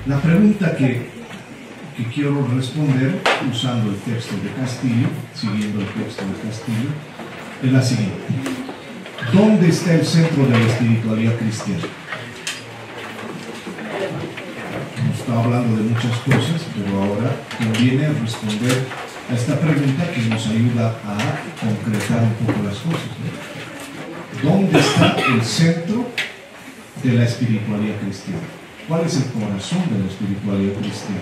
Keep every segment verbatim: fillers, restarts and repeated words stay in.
La pregunta que, que quiero responder usando el texto de Castillo, siguiendo el texto de Castillo, es la siguiente. ¿Dónde está el centro de la espiritualidad cristiana? Hemos estado hablando de muchas cosas, pero ahora conviene responder a esta pregunta que nos ayuda a concretar un poco las cosas, ¿no? ¿Dónde está el centro de la espiritualidad cristiana? ¿Cuál es el corazón de la espiritualidad cristiana?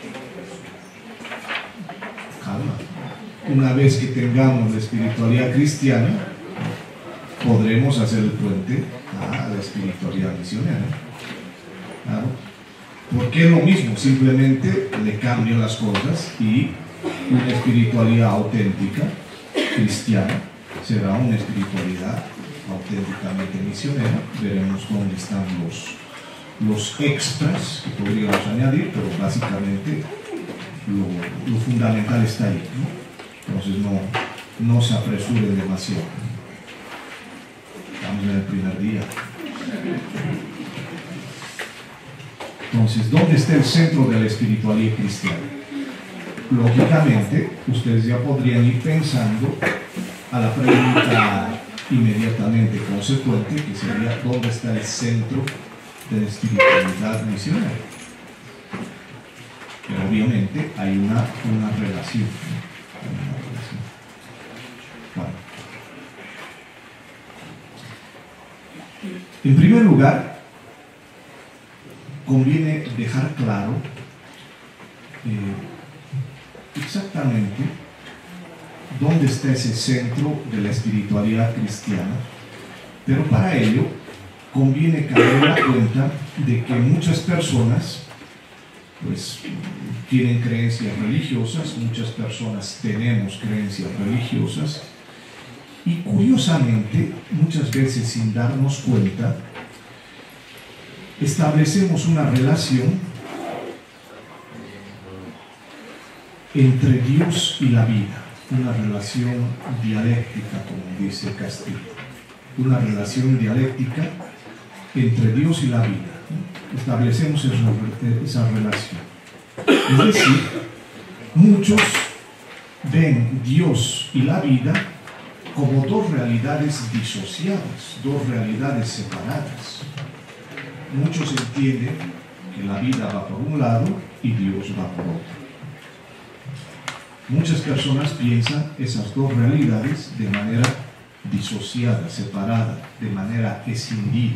Calma. Una vez que tengamos la espiritualidad cristiana, podremos hacer el puente a la espiritualidad misionera. ¿Claro? Porque es lo mismo, simplemente le cambio las cosas y una espiritualidad auténtica, cristiana, será una espiritualidad auténticamente misionera. Veremos dónde están los, los extras que podríamos añadir, pero básicamente lo, lo fundamental está ahí, ¿no? Entonces no, no se apresuren demasiado. Estamos en el primer día. Entonces, ¿dónde está el centro de la espiritualidad cristiana? Lógicamente, ustedes ya podrían ir pensando a la pregunta inmediatamente consecuente, que sería ¿dónde está el centro de la espiritualidad misionera? Pero obviamente hay una, una relación. Hay una relación. Bueno. En primer lugar, conviene dejar claro eh, exactamente dónde está ese centro de la espiritualidad cristiana, pero para ello conviene caer en la cuenta de que muchas personas pues tienen creencias religiosas, muchas personas tenemos creencias religiosas, y curiosamente, muchas veces sin darnos cuenta, establecemos una relación entre Dios y la vida, una relación dialéctica, como dice Castillo, una relación dialéctica entre Dios y la vida. Establecemos esa, esa relación. Es decir, muchos ven Dios y la vida como dos realidades disociadas, dos realidades separadas. Muchos entienden que la vida va por un lado y Dios va por otro. Muchas personas piensan esas dos realidades de manera disociada, separada, de manera escindida.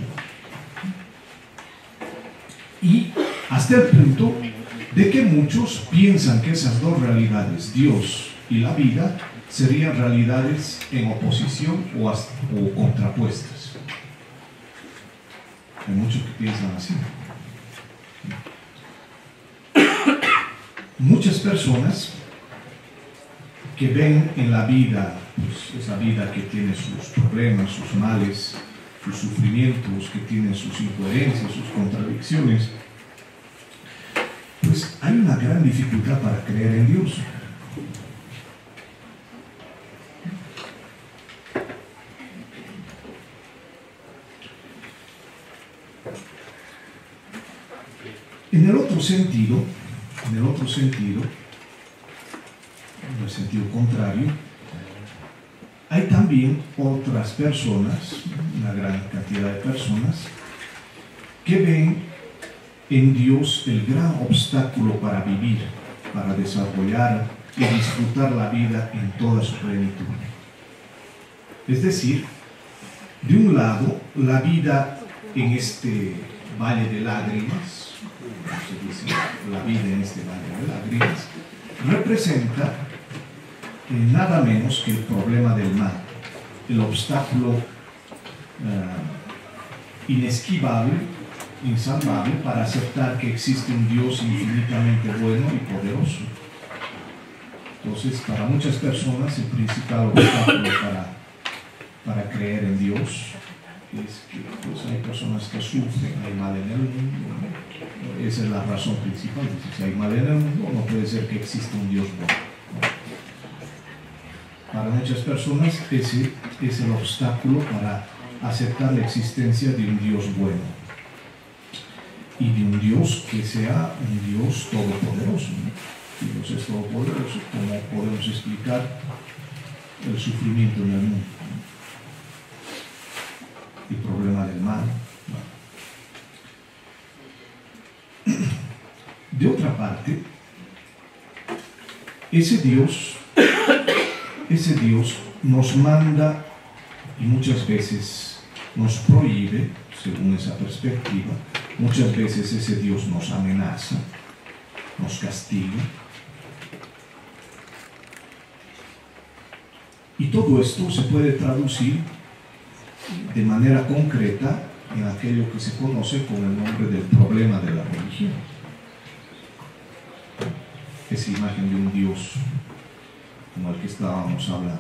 Y hasta el punto de que muchos piensan que esas dos realidades, Dios y la vida, serían realidades en oposición o, hasta, o contrapuestas. Hay muchos que piensan así. Muchas personas que ven en la vida, pues, esa vida que tiene sus problemas, sus males, sus sufrimientos, que tiene sus incoherencias, sus contradicciones, pues hay una gran dificultad para creer en Dios. En el otro sentido, en el otro sentido, en el sentido contrario, hay también otras personas, una gran cantidad de personas, que ven en Dios el gran obstáculo para vivir, para desarrollar y disfrutar la vida en toda su plenitud. Es decir, de un lado, la vida en este valle de lágrimas, como se dice, la vida en este valle de lágrimas, representa eh, nada menos que el problema del mal, el obstáculo uh, inesquivable, insalvable para aceptar que existe un Dios infinitamente bueno y poderoso. Entonces, para muchas personas, el principal obstáculo para, para creer en Dios es que pues, hay personas que sufren, hay mal en el mundo. Esa es la razón principal. Si hay mal en el mundo, no puede ser que exista un Dios bueno. Para muchas personas, ese es el obstáculo para aceptar la existencia de un Dios bueno. y de un Dios que sea un Dios todopoderoso, ¿no? Si Dios es todopoderoso, ¿cómo podemos explicar el sufrimiento en el mundo, ¿no? El problema del mal. Bueno. De otra parte, ese Dios, ese Dios nos manda y muchas veces nos prohíbe, según esa perspectiva, muchas veces ese Dios nos amenaza, nos castiga. Y todo esto se puede traducir de manera concreta en aquello que se conoce con el nombre del problema de la religión. Esa imagen de un Dios como el que estábamos hablando.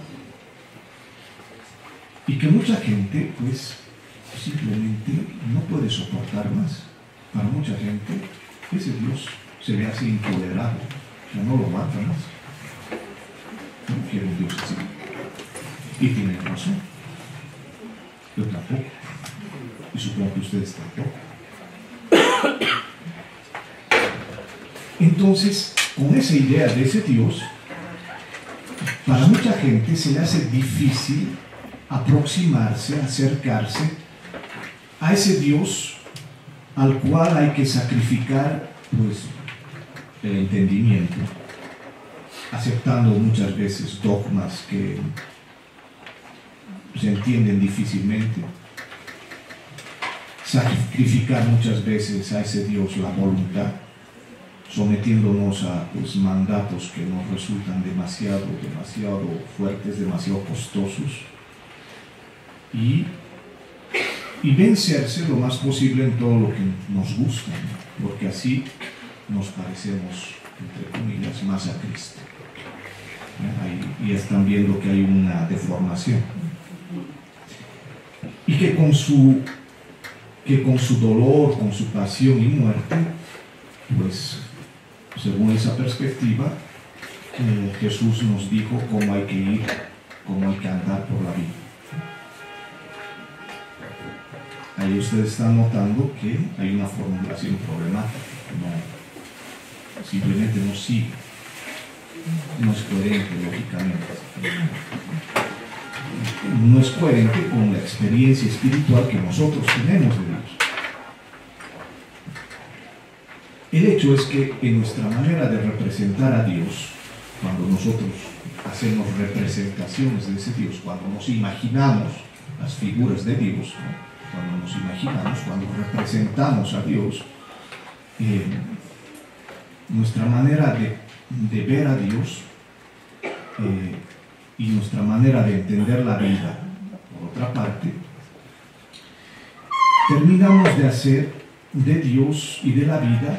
Y que mucha gente, pues, simplemente no puede soportar más. Para mucha gente, ese Dios se le hace intolerable, ya no lo aguanta más. No quiere un Dios así. Y tienen razón. Yo tampoco. Y supongo que ustedes tampoco. Entonces, con esa idea de ese Dios, para mucha gente se le hace difícil aproximarse, acercarse a ese Dios al cual hay que sacrificar, pues, el entendimiento, aceptando muchas veces dogmas que se entienden difícilmente, sacrificar muchas veces a ese Dios la voluntad, sometiéndonos a, pues, mandatos que nos resultan demasiado, demasiado fuertes, demasiado costosos, y, y vencerse lo más posible en todo lo que nos gusta, ¿no? Porque así nos parecemos, entre comillas, más a Cristo. ¿Eh? Y están viendo que hay una deformación. Y que con su, que con su dolor, con su pasión y muerte, pues, según esa perspectiva, eh, Jesús nos dijo cómo hay que ir, cómo hay que andar por la vida. Ahí ustedes están notando que hay una formulación problemática, no, simplemente no sigue, no es coherente lógicamente, no es coherente con la experiencia espiritual que nosotros tenemos de Dios. El hecho es que en nuestra manera de representar a Dios, cuando nosotros hacemos representaciones de ese Dios, cuando nos imaginamos las figuras de Dios, ¿no? Cuando nos imaginamos, cuando representamos a Dios, eh, nuestra manera de, de ver a Dios eh, y nuestra manera de entender la vida, por otra parte, terminamos de hacer de Dios y de la vida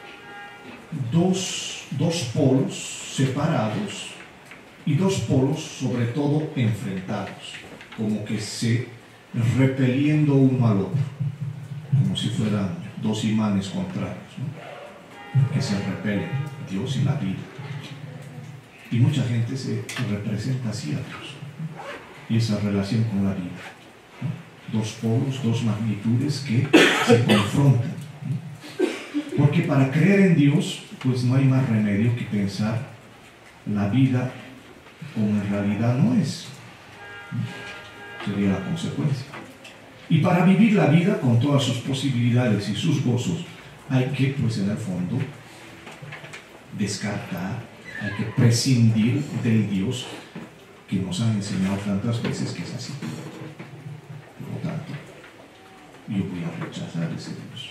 dos, dos polos separados y dos polos sobre todo enfrentados, como que se repeliendo uno al otro, como si fueran dos imanes contrarios, ¿no? Que se repelen, Dios y la vida. Y mucha gente se representa así a Dios y esa relación con la vida, ¿no? Dos polos, dos magnitudes que se confrontan, ¿no? Porque para creer en Dios, pues no hay más remedio que pensar la vida como en realidad no es, ¿no? Sería la consecuencia. Y para vivir la vida con todas sus posibilidades y sus gozos, hay que, pues en el fondo, descartar, hay que prescindir del Dios que nos han enseñado tantas veces que es así. Por lo tanto, yo voy a rechazar ese Dios.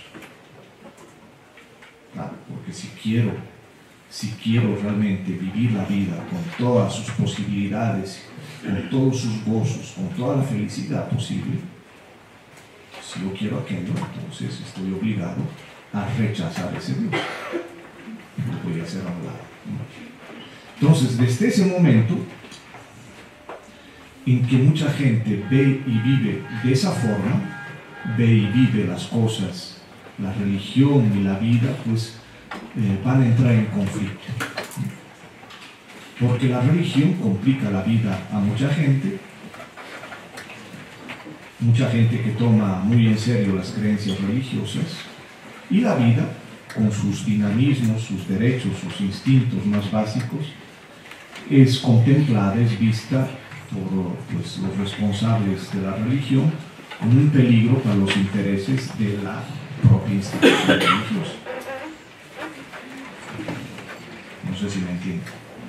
Claro, porque si quiero, si quiero realmente vivir la vida con todas sus posibilidades, con todos sus gozos, con toda la felicidad posible, si yo quiero aquello, entonces estoy obligado a rechazar ese Dios. Lo voy a hacer a un lado, ¿no? Entonces, desde ese momento en que mucha gente ve y vive de esa forma, ve y vive las cosas, la religión y la vida, pues eh, van a entrar en conflicto. Porque la religión complica la vida a mucha gente, mucha gente que toma muy en serio las creencias religiosas, Y la vida, con sus dinamismos, sus derechos, sus instintos más básicos, es contemplada, es vista por pues, los responsables de la religión como un peligro para los intereses de la propia institución religiosa. No sé si me entienden.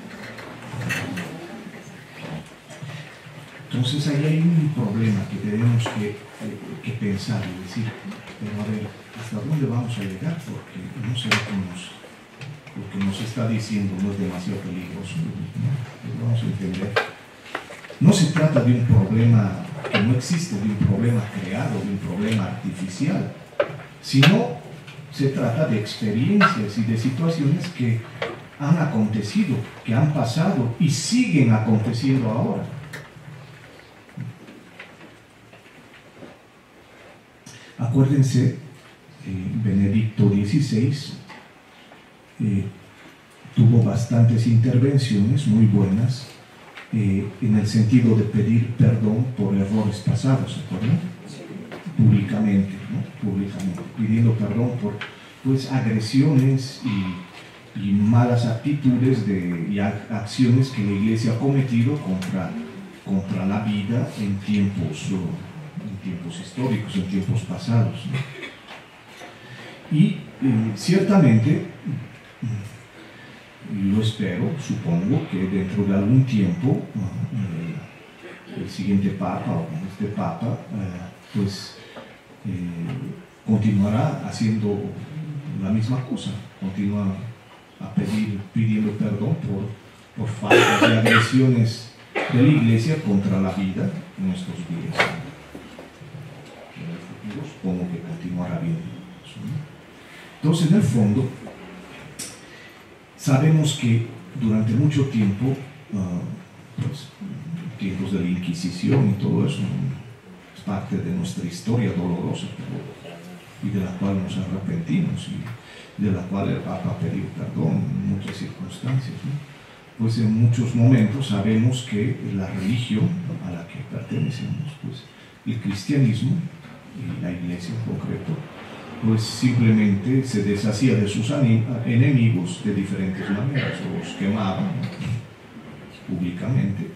Entonces ahí hay un problema que tenemos que, que pensar y decir, pero a ver, ¿hasta dónde vamos a llegar? Porque no sé lo que nos, lo que nos está diciendo no es demasiado peligroso, ¿no? Vamos a entender. No se trata de un problema que no existe, de un problema creado, de un problema artificial, sino se trata de experiencias y de situaciones que han acontecido, que han pasado y siguen aconteciendo ahora. Acuérdense, eh, Benedicto dieciséis eh, tuvo bastantes intervenciones muy buenas eh, en el sentido de pedir perdón por errores pasados, ¿se acuerdan? Públicamente, ¿no? Públicamente, pidiendo perdón por pues, agresiones y, y malas actitudes de, y acciones que la Iglesia ha cometido contra, contra la vida en tiempos... Uh, en tiempos históricos, en tiempos pasados, ¿no? Y eh, ciertamente, lo espero, supongo que dentro de algún tiempo, eh, el siguiente Papa o este Papa, eh, pues eh, continuará haciendo la misma cosa, continúa a pedir, pidiendo perdón por, por faltas y agresiones de la Iglesia contra la vida en estos días. Supongo que continuará bien. Entonces, en el fondo, sabemos que durante mucho tiempo, uh, pues, tiempos de la Inquisición y todo eso, es parte de nuestra historia dolorosa, pero, y de la cual nos arrepentimos y de la cual el Papa pidió perdón en muchas circunstancias, ¿no? Pues en muchos momentos sabemos que la religión a la que pertenecemos, pues el cristianismo, y la Iglesia en concreto, pues simplemente se deshacía de sus enemigos de diferentes maneras, o los quemaban públicamente,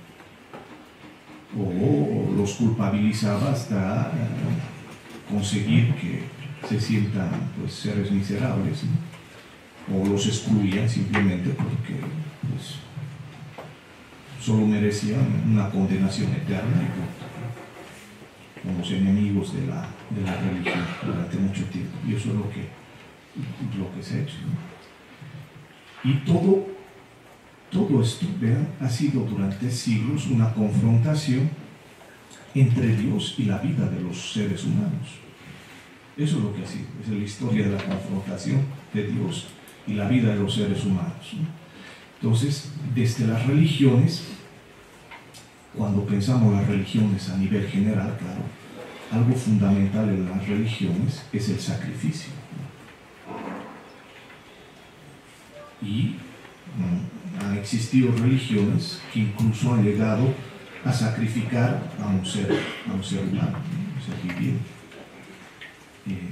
o los culpabilizaba hasta uh, conseguir que se sientan pues, seres miserables, ¿no? O los excluían simplemente porque pues, solo merecían una condenación eterna y punto. Como los enemigos de la, de la religión durante mucho tiempo. Y eso es lo que, lo que se ha hecho, ¿no? Y todo, todo esto, vean, ha sido durante siglos una confrontación entre Dios y la vida de los seres humanos. Eso es lo que ha sido, es la historia de la confrontación de Dios y la vida de los seres humanos, ¿no? Entonces, desde las religiones, cuando pensamos las religiones a nivel general, claro, algo fundamental en las religiones es el sacrificio. Y um, han existido religiones que incluso han llegado a sacrificar a un ser, a un ser humano, un ser viviente. Eh,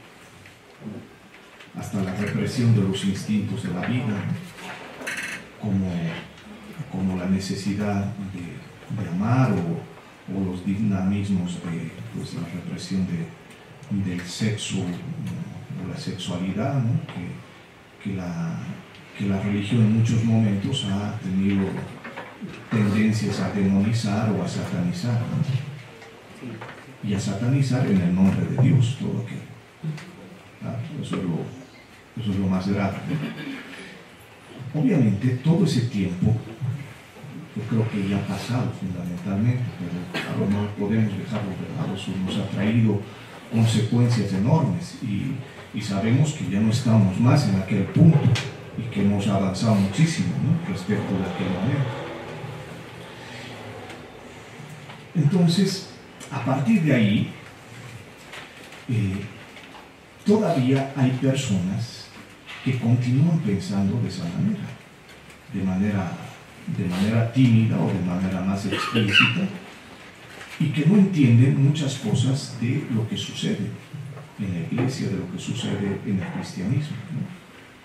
hasta la represión de los instintos de la vida, como, como la necesidad de, de amar o, o los dinamismos de pues, la represión de, del sexo o la sexualidad, ¿no? que, que, la, que la religión en muchos momentos ha tenido tendencias a demonizar o a satanizar, ¿no? Y a satanizar en el nombre de Dios todo aquello. ¿Ah? Eso es lo, eso es lo más grave. Obviamente todo ese tiempo yo creo que ya ha pasado fundamentalmente, pero claro, no podemos dejarlo de lado. Eso nos ha traído consecuencias enormes y, y sabemos que ya no estamos más en aquel punto y que hemos avanzado muchísimo, ¿no? Respecto de aquel momento. Entonces, a partir de ahí, eh, todavía hay personas que continúan pensando de esa manera, de manera, de manera tímida o de manera más explícita, y que no entienden muchas cosas de lo que sucede. en la iglesia, de lo que sucede en el cristianismo, ¿no?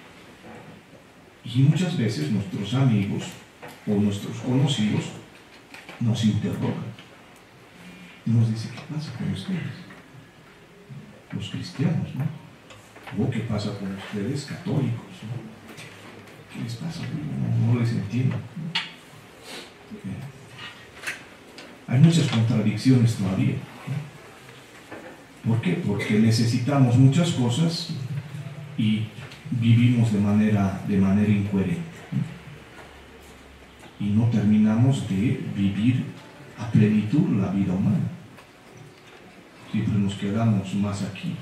Y muchas veces nuestros amigos o nuestros conocidos nos interrogan y nos dicen: ¿qué pasa con ustedes, los cristianos, ¿no? ¿O qué pasa con ustedes, católicos, ¿no? ¿Qué les pasa? No, no les entiendo, ¿no? Eh, hay muchas contradicciones todavía, ¿no? ¿Por qué? Porque necesitamos muchas cosas y vivimos de manera, de manera incoherente, ¿no? Y no terminamos de vivir a plenitud la vida humana. Siempre nos quedamos más aquí.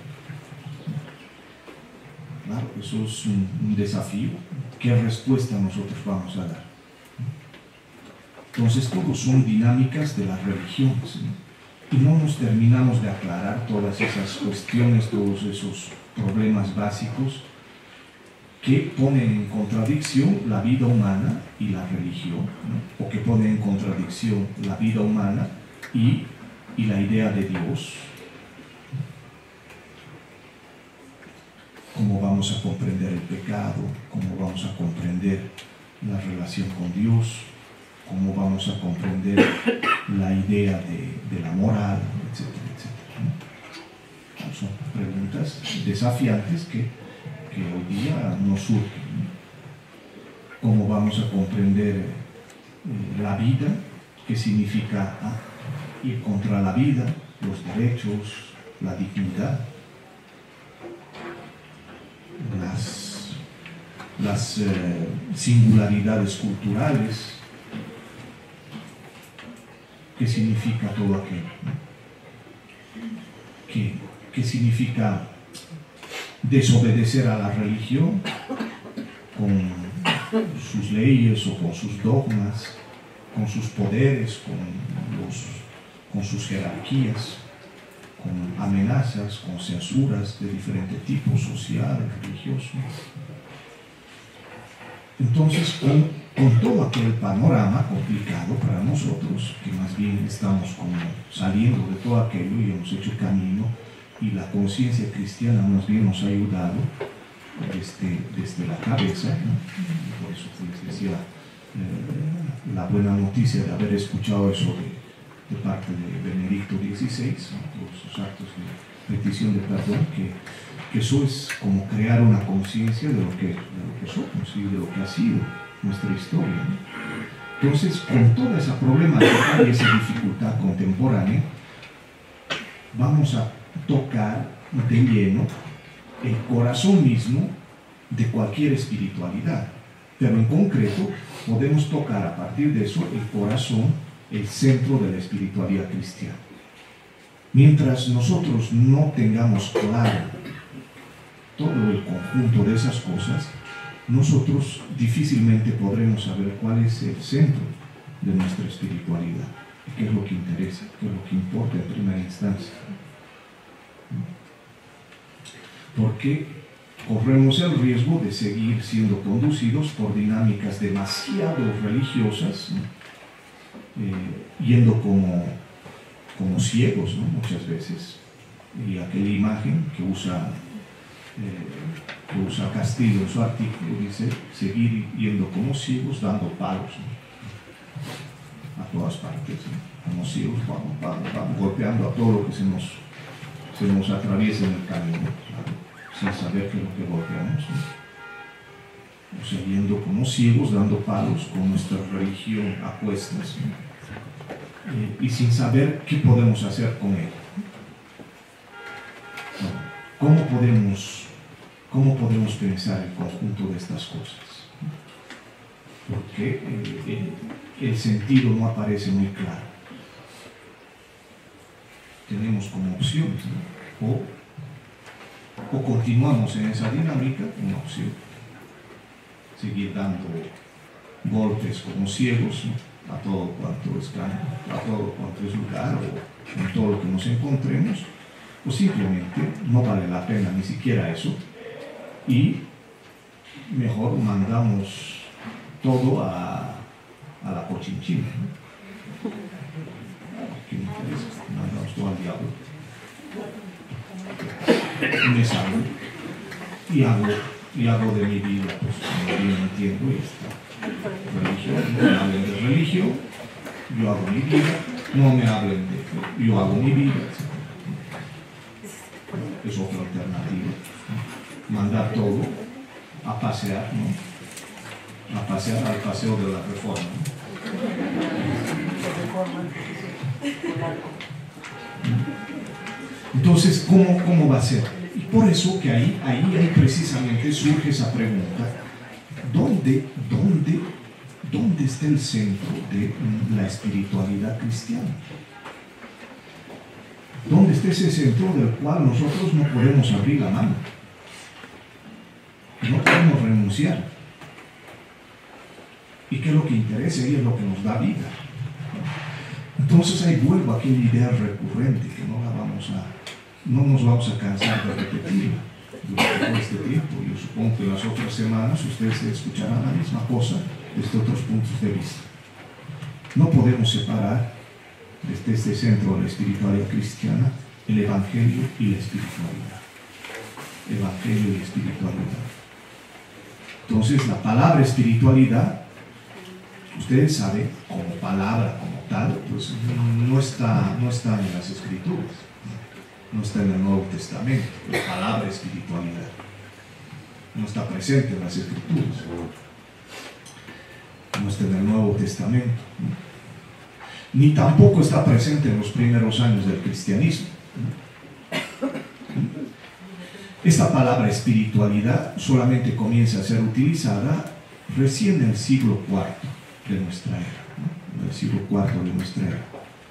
Claro, eso es un, un desafío. ¿Qué respuesta nosotros vamos a dar? Entonces, todos son dinámicas de las religiones, ¿no? Y no nos terminamos de aclarar todas esas cuestiones, todos esos problemas básicos que ponen en contradicción la vida humana y la religión, ¿no? O que ponen en contradicción la vida humana y, y la idea de Dios. ¿Cómo vamos a comprender el pecado? ¿Cómo vamos a comprender la relación con Dios? ¿Cómo vamos a comprender la idea de, de la moral, etcétera, etcétera, ¿no? Son preguntas desafiantes que, que hoy día nos surgen, ¿no? ¿Cómo vamos a comprender eh, la vida? ¿Qué significa ah, ir contra la vida, los derechos, la dignidad? Las, las eh, singularidades culturales. ¿Qué significa todo aquello? ¿Qué, qué significa desobedecer a la religión con sus leyes o con sus dogmas, con sus poderes, con, los, con sus jerarquías, con amenazas, con censuras de diferente tipo, social, religioso? Entonces, con, con todo aquel panorama complicado para nosotros, que más bien estamos como saliendo de todo aquello y hemos hecho camino, y la conciencia cristiana más bien nos ha ayudado desde, desde la cabeza, ¿no? Y por eso les decía eh, la buena noticia de haber escuchado eso de de parte de Benedicto dieciséis, ¿no? Todos sus actos de petición de perdón, que, que eso es como crear una conciencia de, lo que, de lo que somos y de lo que ha sido nuestra historia, ¿no? Entonces, con toda esa problemática y esa dificultad contemporánea, vamos a tocar de lleno el corazón mismo de cualquier espiritualidad, pero en concreto podemos tocar a partir de eso el corazón, el centro de la espiritualidad cristiana. Mientras nosotros no tengamos claro todo el conjunto de esas cosas, nosotros difícilmente podremos saber cuál es el centro de nuestra espiritualidad, qué es lo que interesa, qué es lo que importa en primera instancia. Porque corremos el riesgo de seguir siendo conducidos por dinámicas demasiado religiosas, ¿no? Eh, yendo como, como ciegos, ¿no? Muchas veces. Y aquella imagen que usa, eh, que usa Castillo en su artículo dice: seguir yendo como ciegos dando palos, ¿no? A todas partes, ¿no? Como ciegos vamos, vamos, vamos golpeando a todo lo que se nos, se nos atraviesa en el camino, ¿no? Sin saber qué es lo que golpeamos, ¿no? O sea, yendo como ciegos dando palos con nuestra religión a cuestas, ¿no? Eh, y sin saber qué podemos hacer con él. ¿Cómo podemos, cómo podemos pensar el conjunto de estas cosas? Porque eh, el, el sentido no aparece muy claro. Tenemos como opciones, ¿no? o, o continuamos en esa dinámica, una opción, seguir dando golpes como ciegos, ¿no? A todo cuanto es campo, a todo cuanto es lugar, o en todo lo que nos encontremos, o simplemente no vale la pena ni siquiera eso, y mejor mandamos todo a, a la cochinchina, ¿no? ¿Qué me interesa? Mandamos todo al diablo. Me salgo y hago, y hago de mi vida, pues como bien entiendo esta religión. No me hablen de religión, yo hago mi vida, no me hablen de yo hago mi vida, etcétera. Es otra alternativa. Mandar todo a pasear, ¿no? A pasear al paseo de la Reforma, ¿no? Entonces, ¿cómo, cómo va a ser? Y por eso que ahí, ahí, ahí precisamente surge esa pregunta: ¿dónde, dónde, dónde está el centro de la espiritualidad cristiana? ¿Dónde está ese centro del cual nosotros no podemos abrir la mano? No podemos renunciar. ¿Y qué es lo que interesa? Y es lo que nos da vida. Entonces ahí vuelvo a aquella idea recurrente que no, la vamos a, no nos vamos a cansar de repetirla durante todo este tiempo. Yo supongo que en las otras semanas ustedes escucharán la misma cosa desde otros puntos de vista. No podemos separar desde este centro de la espiritualidad cristiana el Evangelio y la espiritualidad. Evangelio y espiritualidad. Entonces la palabra espiritualidad, ustedes saben, como palabra, como tal, pues no está, no está en las Escrituras, no está en el Nuevo Testamento. La palabra espiritualidad no está presente en las Escrituras, no está en el Nuevo Testamento, ni tampoco está presente en los primeros años del cristianismo. Esta palabra espiritualidad solamente comienza a ser utilizada recién en el siglo cuarto de nuestra era, ¿no? En el siglo cuarto de nuestra era.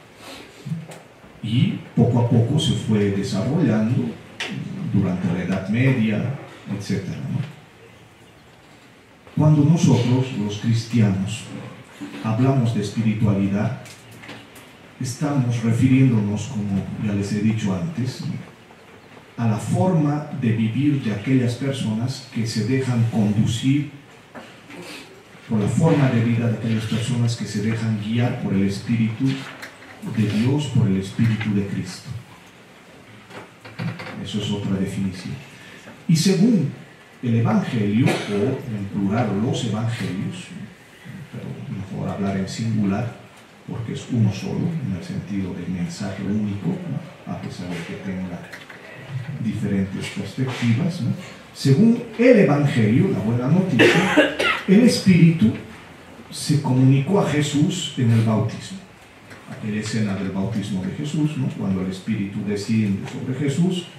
Y poco a poco se fue desarrollando durante la Edad Media, etcétera, ¿no? Cuando nosotros, los cristianos, hablamos de espiritualidad, estamos refiriéndonos, como ya les he dicho antes, a la forma de vivir de aquellas personas que se dejan conducir por la forma de vida de aquellas personas que se dejan guiar por el Espíritu de Dios, por el Espíritu de Cristo. Eso es otra definición. Y según el Evangelio, o en plural los Evangelios, pero mejor hablar en singular, porque es uno solo, en el sentido de mensaje único, ¿no? A pesar de que tenga diferentes perspectivas, ¿no? Según el Evangelio, la buena noticia, el Espíritu se comunicó a Jesús en el bautismo. Aquella escena del bautismo de Jesús, ¿no? Cuando el Espíritu desciende sobre Jesús,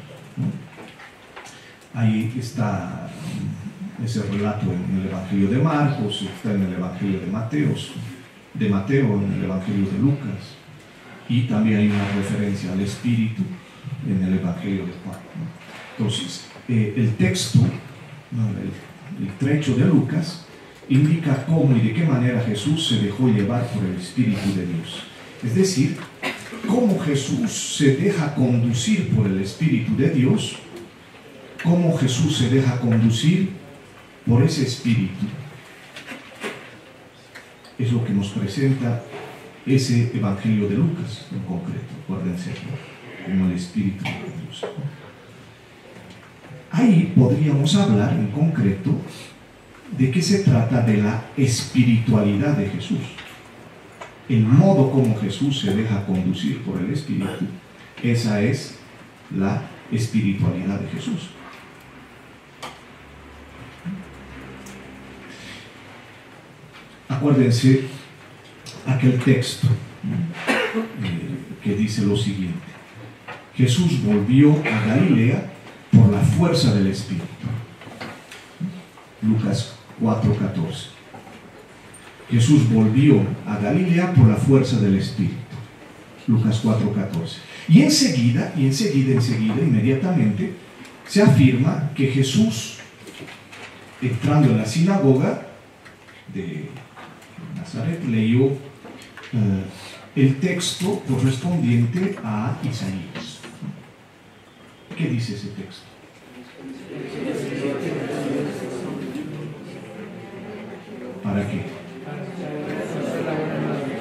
¿no? Ahí está ese relato en el Evangelio de Marcos, está en el Evangelio de Mateo, de Mateo, en el Evangelio de Lucas, y también hay una referencia al Espíritu en el Evangelio de Juan, ¿no? Entonces, eh, el texto, ¿no? el, el trecho de Lucas, indica cómo y de qué manera Jesús se dejó llevar por el Espíritu de Dios. Es decir, cómo Jesús se deja conducir por el Espíritu de Dios, cómo Jesús se deja conducir por ese Espíritu. Es lo que nos presenta ese Evangelio de Lucas en concreto, acuérdense, ¿no? Como el Espíritu de Dios. Ahí podríamos hablar en concreto de qué se trata de la espiritualidad de Jesús. El modo como Jesús se deja conducir por el Espíritu, esa es la espiritualidad de Jesús. Acuérdense aquel texto eh, que dice lo siguiente: Jesús volvió a Galilea por la fuerza del Espíritu. Lucas cuatro catorce. Jesús volvió a Galilea por la fuerza del Espíritu. Lucas cuatro catorce. Y enseguida, y enseguida, enseguida, inmediatamente, se afirma que Jesús, entrando en la sinagoga de Nazaret, leyó uh, el texto correspondiente a Isaías. ¿Qué dice ese texto? ¿Para qué?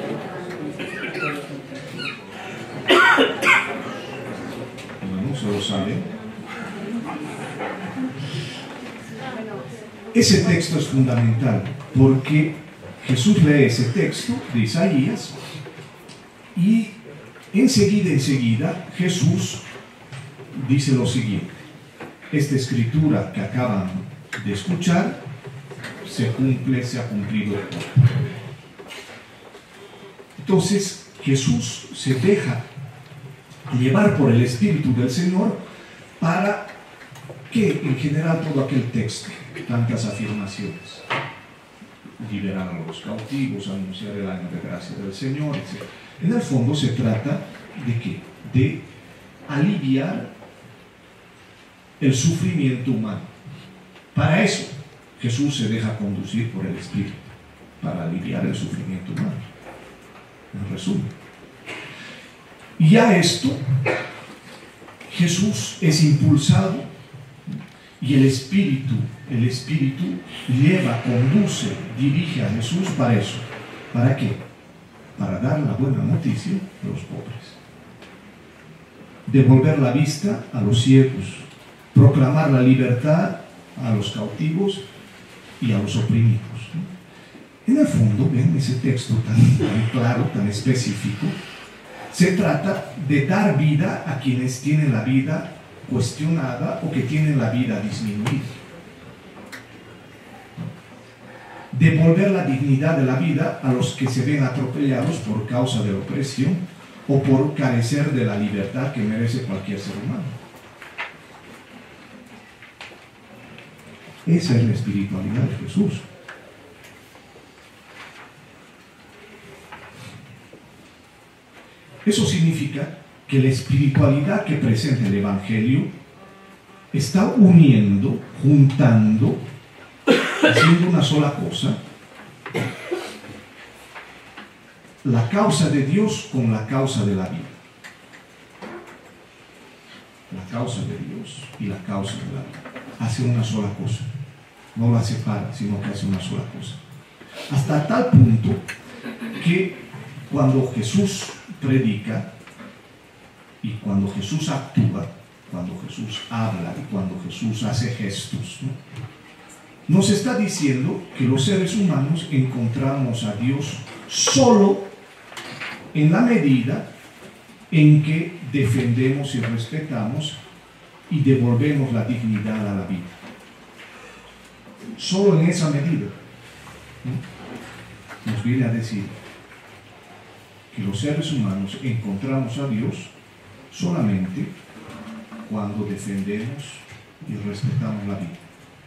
Bueno, se los ese texto es fundamental porque Jesús lee ese texto de Isaías y enseguida, enseguida, Jesús dice lo siguiente: esta escritura que acaban de escuchar se cumple, se ha cumplido. Entonces Jesús se deja llevar por el Espíritu del Señor para que en general todo aquel texto, tantas afirmaciones, liberar a los cautivos, anunciar el año de gracia del Señor, etcétera. En el fondo se trata de qué? De aliviar el sufrimiento humano. Para eso Jesús se deja conducir por el Espíritu, para aliviar el sufrimiento humano. En resumen. Y a esto Jesús es impulsado y el Espíritu, el Espíritu lleva, conduce, dirige a Jesús para eso. ¿Para qué? Para dar la buena noticia a los pobres. Devolver la vista a los ciegos, proclamar la libertad a los cautivos y a los oprimidos. En el fondo, ven ese texto tan, tan claro, tan específico, se trata de dar vida a quienes tienen la vida cuestionada o que tienen la vida disminuida. Devolver la dignidad de la vida a los que se ven atropellados por causa de la opresión o por carecer de la libertad que merece cualquier ser humano. Esa es la espiritualidad de Jesús. Eso significa que la espiritualidad que presenta el Evangelio está uniendo, juntando, haciendo una sola cosa, la causa de Dios con la causa de la vida. La causa de Dios y la causa de la vida. Hace una sola cosa. No la separa, sino que hace una sola cosa. Hasta tal punto que cuando Jesús predica y cuando Jesús actúa, cuando Jesús habla y cuando Jesús hace gestos, ¿no?, nos está diciendo que los seres humanos encontramos a Dios solo en la medida en que defendemos y respetamos y devolvemos la dignidad a la vida. Solo en esa medida, ¿no?, nos viene a decir que los seres humanos encontramos a Dios solamente cuando defendemos y respetamos la vida.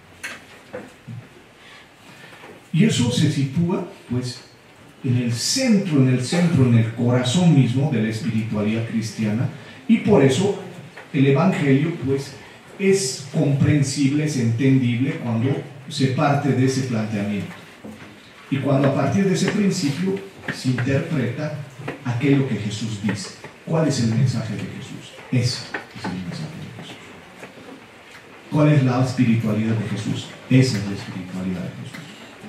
Y eso se sitúa, pues, en el centro, en el centro, en el corazón mismo de la espiritualidad cristiana, y por eso el Evangelio, pues, es comprensible, es entendible cuando se parte de ese planteamiento. Y cuando a partir de ese principio se interpreta aquello que Jesús dice. ¿Cuál es el mensaje de Jesús? Ese es el mensaje de Jesús. ¿Cuál es la espiritualidad de Jesús? Esa es la espiritualidad de Jesús.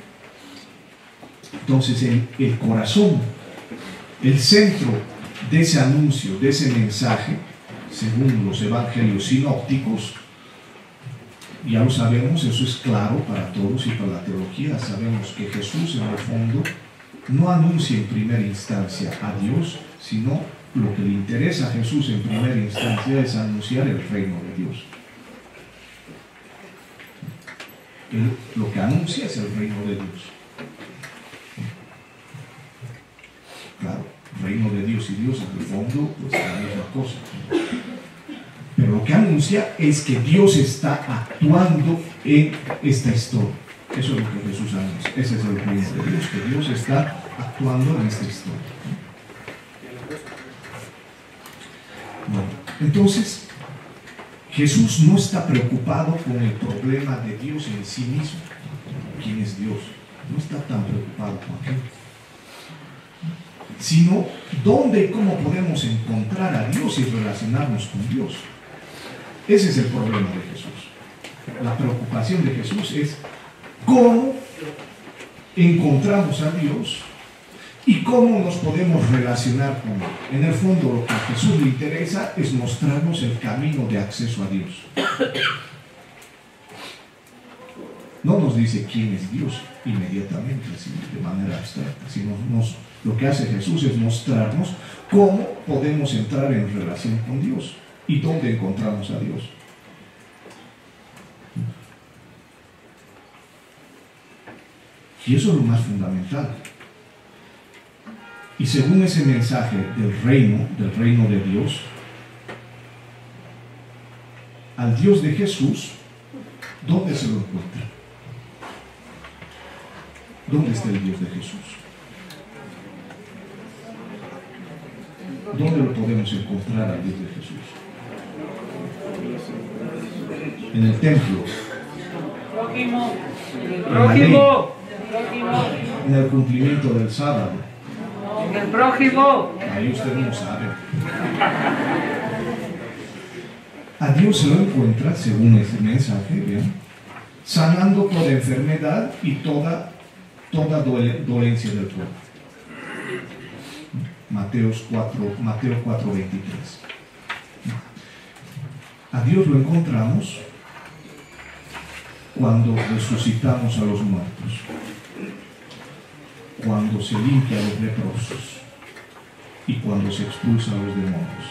Entonces el, el corazón, el centro de ese anuncio, de ese mensaje, según los evangelios sinópticos, ya lo sabemos, eso es claro para todos y para la teología. Sabemos que Jesús en el fondo no anuncia en primera instancia a Dios, sino lo que le interesa a Jesús en primera instancia es anunciar el reino de Dios. Él, lo que anuncia es el reino de Dios. Claro, reino de Dios y Dios en el fondo pues es la misma cosa. Pero lo que anuncia es que Dios está actuando en esta historia. Eso es lo que Jesús anuncia. Ese es el reino de Dios, que Dios está actuando en esta historia. Bueno, entonces, Jesús no está preocupado con el problema de Dios en sí mismo. ¿Quién es Dios? No está tan preocupado con aquello. Sino, ¿dónde y cómo podemos encontrar a Dios y relacionarnos con Dios? Ese es el problema de Jesús. La preocupación de Jesús es cómo encontramos a Dios y cómo nos podemos relacionar con Él. En el fondo, lo que a Jesús le interesa es mostrarnos el camino de acceso a Dios. No nos dice quién es Dios inmediatamente, así de manera abstracta, sino nos, lo que hace Jesús es mostrarnos cómo podemos entrar en relación con Dios y dónde encontramos a Dios. Y eso es lo más fundamental. Y según ese mensaje del reino, del reino de Dios, al Dios de Jesús, ¿dónde se lo encuentra? ¿Dónde está el Dios de Jesús? ¿Dónde lo podemos encontrar al Dios de Jesús? En el templo. Prójimo. En la ley. Prójimo. En el cumplimiento del sábado. En el prójimo. Ahí usted no sabe. A Dios se lo encuentra, según ese mensaje, ¿vean? Sanando toda enfermedad y toda, toda dole, dolencia del cuerpo. Mateo cuatro, veintitrés. A Dios lo encontramos cuando resucitamos a los muertos, cuando se limpia a los leprosos y cuando se expulsa a los demonios.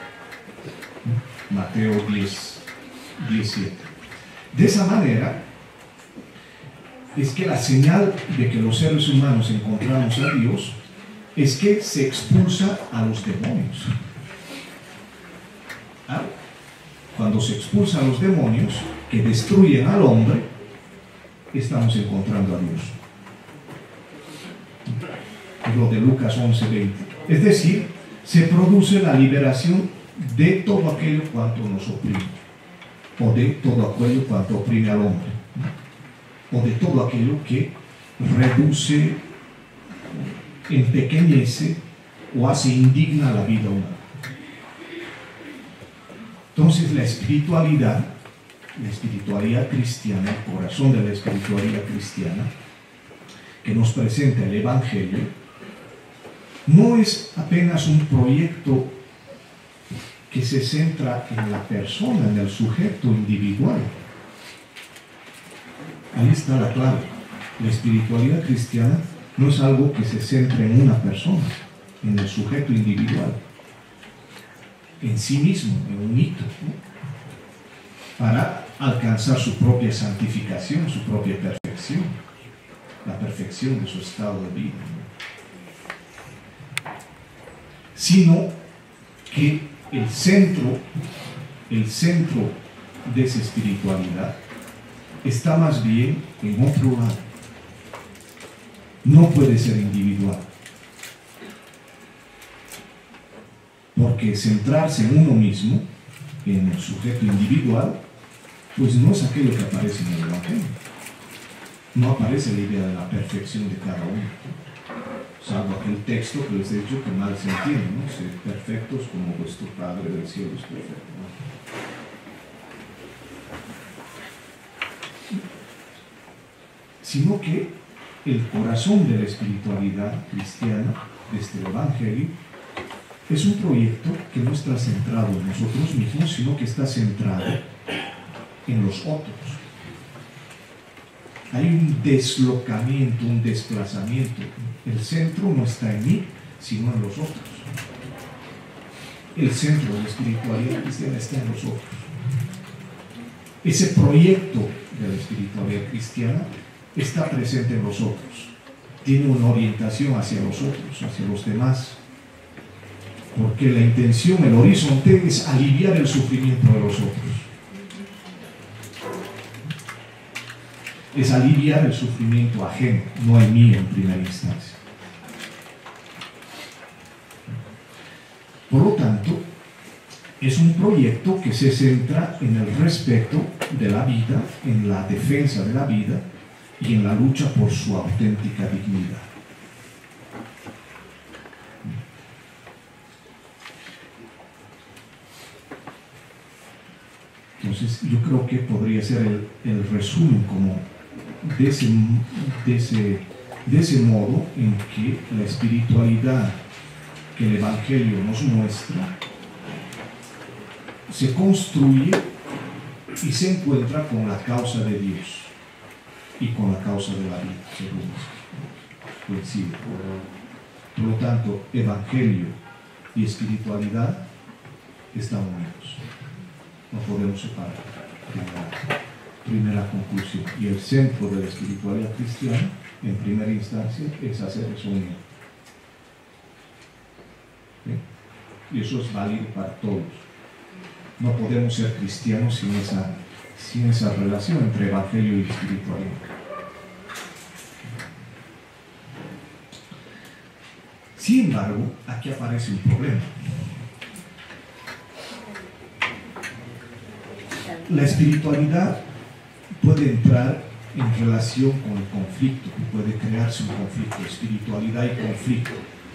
Mateo diez, diecisiete. De esa manera es que la señal de que los seres humanos encontramos a Dios es que se expulsa a los demonios. ¿Ah? Cuando se expulsa a los demonios que destruyen al hombre, estamos encontrando a Dios. Es lo de Lucas once, veinte. Es decir, se produce la liberación de todo aquello cuanto nos oprime, o de todo aquello cuanto oprime al hombre, o de todo aquello que reduce, empequeñece o hace indigna la vida humana. Entonces la espiritualidad, la espiritualidad cristiana, el corazón de la espiritualidad cristiana que nos presenta el Evangelio, no es apenas un proyecto que se centra en la persona, en el sujeto individual. Ahí está la clave. La espiritualidad cristiana no es algo que se centra en una persona, en el sujeto individual, en sí mismo, en un hito, ¿no? Para alcanzar su propia santificación, su propia perfección, la perfección de su estado de vida, ¿no? Sino que el centro, el centro de esa espiritualidad está más bien en otro lado. No puede ser individual. Porque centrarse en uno mismo, en el sujeto individual, pues no es aquello que aparece en el Evangelio. No aparece la idea de la perfección de cada uno, salvo aquel texto que les he dicho que mal se entiende, ¿no? Ser perfectos como vuestro Padre del cielo es perfecto, ¿no? Sino que el corazón de la espiritualidad cristiana, de este Evangelio, es un proyecto que no está centrado en nosotros mismos, sino que está centrado en los otros. Hay un deslocamiento, un desplazamiento. El centro no está en mí, sino en los otros. El centro de la espiritualidad cristiana está en los otros. Ese proyecto de la espiritualidad cristiana está presente en los otros. Tiene una orientación hacia los otros, hacia los demás. Porque la intención, el horizonte es aliviar el sufrimiento de los otros. Es aliviar el sufrimiento ajeno, no el mío en primera instancia. Por lo tanto, es un proyecto que se centra en el respeto de la vida, en la defensa de la vida y en la lucha por su auténtica dignidad. Entonces, yo creo que podría ser el, el resumen como de ese, de, ese, de ese modo en que la espiritualidad que el Evangelio nos muestra se construye y se encuentra con la causa de Dios. y con la causa de la vida, según coincide. Por lo tanto, evangelio y espiritualidad están unidos. No podemos separar. Primera, primera conclusión. Y el centro de la espiritualidad cristiana, en primera instancia, es hacer esa unión. ¿Sí? Y eso es válido para todos. No podemos ser cristianos sin esa, sin esa relación entre evangelio y espiritualidad. Sin embargo, aquí aparece un problema. La espiritualidad puede entrar en relación con el conflicto, puede crearse un conflicto, espiritualidad y conflicto.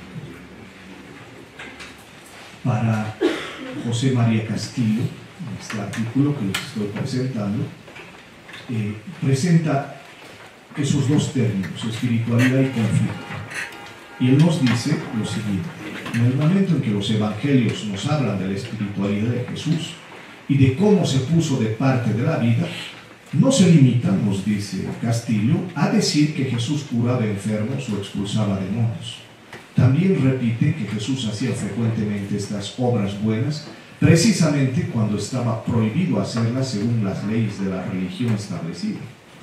Para José María Castillo, en este artículo que les estoy presentando, eh, presenta esos dos términos, espiritualidad y conflicto. Y él nos dice lo siguiente: en el momento en que los evangelios nos hablan de la espiritualidad de Jesús y de cómo se puso de parte de la vida, no se limitan, nos dice Castillo, a decir que Jesús curaba enfermos o expulsaba demonios. También repite que Jesús hacía frecuentemente estas obras buenas, precisamente cuando estaba prohibido hacerlas según las leyes de la religión establecida.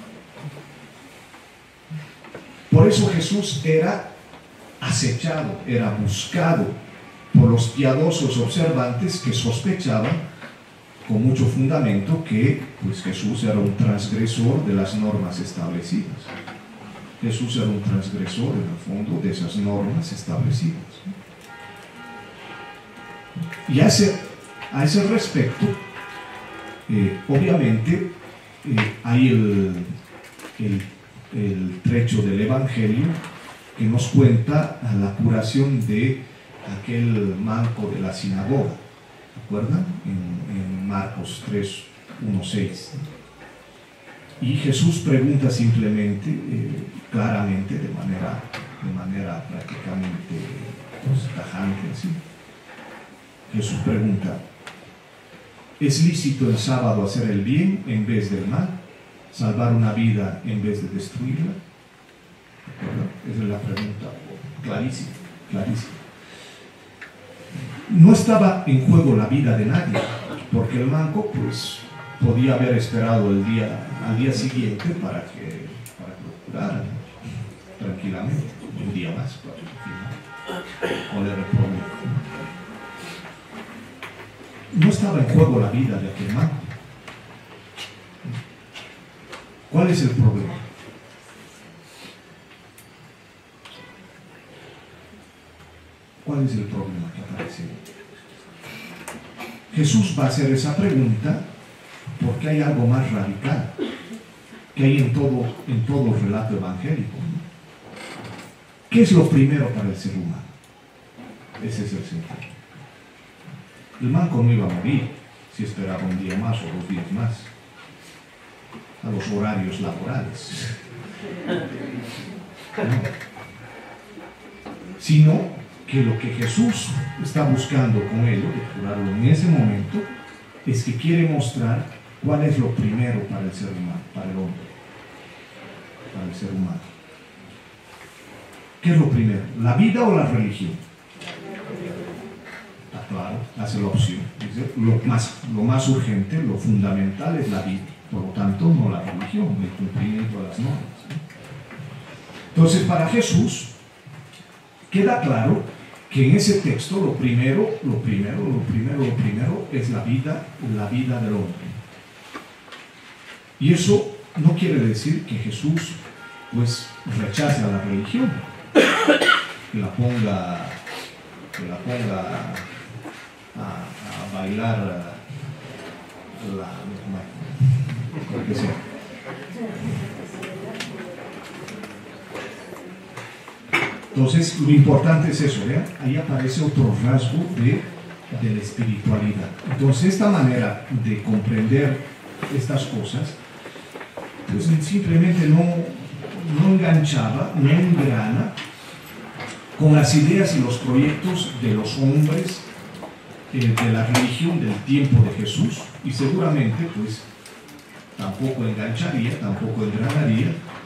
Por eso Jesús era acechado, era buscado por los piadosos observantes que sospechaban con mucho fundamento que pues, Jesús era un transgresor de las normas establecidas. Jesús era un transgresor, en el fondo, de esas normas establecidas. Y a ese, a ese respecto, eh, obviamente, eh, hay el, el, el trecho del Evangelio que nos cuenta la curación de aquel manco de la sinagoga. ¿Se acuerdan? En, en Marcos tres, uno, seis. Y Jesús pregunta simplemente, eh, claramente, de manera, de manera prácticamente pues, tajante, ¿sí? Jesús pregunta: ¿es lícito el sábado hacer el bien en vez del mal? ¿Salvar una vida en vez de destruirla? Esa es la pregunta clarísima, clarísima. No estaba en juego la vida de nadie, porque el manco pues, podía haber esperado el día, al día siguiente para que, para que lo curaran tranquilamente, un día más para el final. ¿Cuál era el problema? No estaba en juego la vida de aquel manco. ¿Cuál es el problema? ¿Cuál es el problema que aparece? Jesús va a hacer esa pregunta porque hay algo más radical que hay en todo, en todo el relato evangélico. ¿Qué es lo primero para el ser humano? Ese es el sentido. El manco no iba a morir si esperaba un día más o dos días más, a los horarios laborales. No. Sino que lo que Jesús está buscando con ello, de curarlo en ese momento, es que quiere mostrar cuál es lo primero para el ser humano, para el hombre, para el ser humano. ¿Qué es lo primero? ¿La vida o la religión? Está claro, hace la opción. Dice, lo más, lo más urgente, lo fundamental es la vida. Por lo tanto, no la religión, el cumplimiento de las normas. Entonces, para Jesús, queda claro que en ese texto lo primero, lo primero, lo primero, lo primero es la vida, la vida del hombre. Y eso no quiere decir que Jesús pues rechace a la religión, que la ponga, que la ponga a, a bailar la, lo que sea. Entonces, lo importante es eso, ¿vean? Ahí aparece otro rasgo de, de la espiritualidad. Entonces, esta manera de comprender estas cosas, pues simplemente no, no enganchaba, no engrana con las ideas y los proyectos de los hombres eh, de la religión del tiempo de Jesús, y seguramente, pues, tampoco engancharía, tampoco engranaría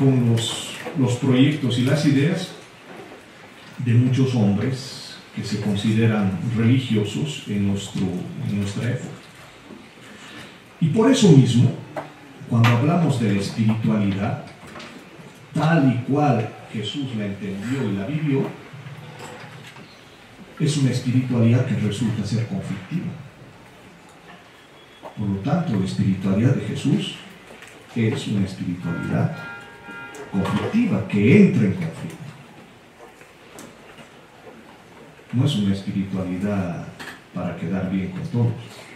con los, los proyectos y las ideas de muchos hombres que se consideran religiosos en, nuestro, en nuestra época. Y por eso mismo, cuando hablamos de la espiritualidad, tal y cual Jesús la entendió y la vivió, es una espiritualidad que resulta ser conflictiva. Por lo tanto, la espiritualidad de Jesús es una espiritualidad conflictiva, que entra en conflicto. No es una espiritualidad para quedar bien con todos.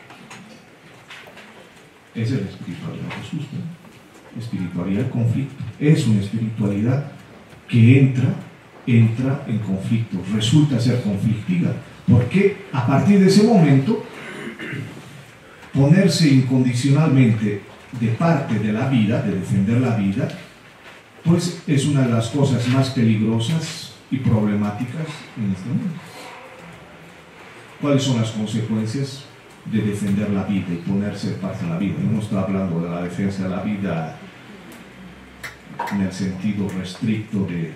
Esa es la espiritualidad de Jesús, ¿no? Espiritualidad de conflicto. Es una espiritualidad que entra, entra en conflicto, resulta ser conflictiva, porque a partir de ese momento, ponerse incondicionalmente de parte de la vida, de defender la vida, pues es una de las cosas más peligrosas y problemáticas en este mundo. ¿Cuáles son las consecuencias de defender la vida y ponerse de parte de la vida? No estoy hablando de la defensa de la vida en el sentido restricto de,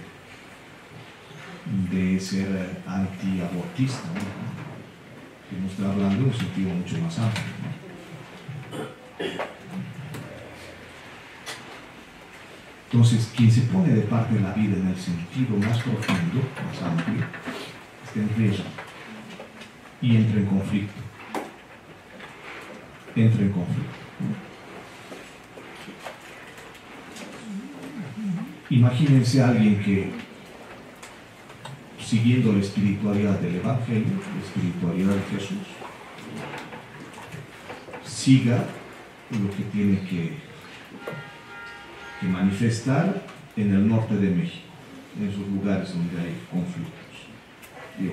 de ser antiabortista, ¿no? No estoy hablando en un sentido mucho más amplio, ¿no? Entonces, quien se pone de parte de la vida en el sentido más profundo, más amplio, está en riesgo y entra en conflicto. Entra en conflicto. Imagínense a alguien que, siguiendo la espiritualidad del Evangelio, la espiritualidad de Jesús, siga lo que tiene que, que manifestar en el norte de México, en esos lugares donde hay conflictos. Digo,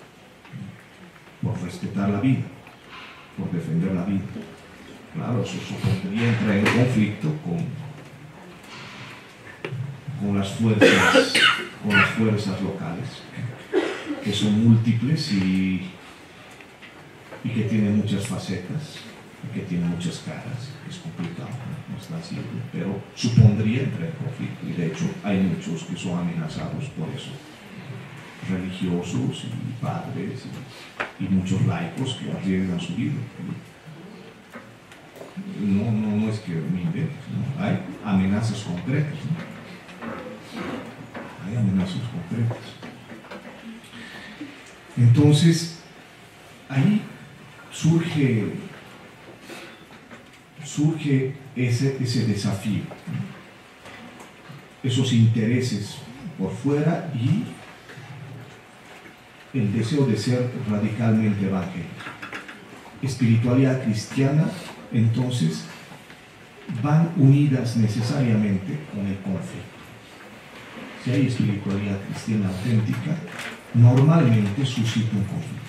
por respetar la vida, por defender la vida. Claro, eso supondría entrar en conflicto con, con, las fuerzas, con las fuerzas locales, que son múltiples y, y que tienen muchas facetas, y que tienen muchas caras. Es complicado, no, no es tan simple, pero supondría entrar en conflicto, y de hecho hay muchos que son amenazados por eso, religiosos y padres y, y muchos laicos que arriesgan su vida. No, no, no es que me invente, ¿no? Hay amenazas concretas, ¿no? Hay amenazas concretas. Entonces, ahí surge, surge ese, ese desafío, ¿no? Esos intereses por fuera y el deseo de ser radicalmente evangélico. Espiritualidad cristiana, entonces, van unidas necesariamente con el conflicto. Si hay espiritualidad cristiana auténtica, normalmente suscita un conflicto.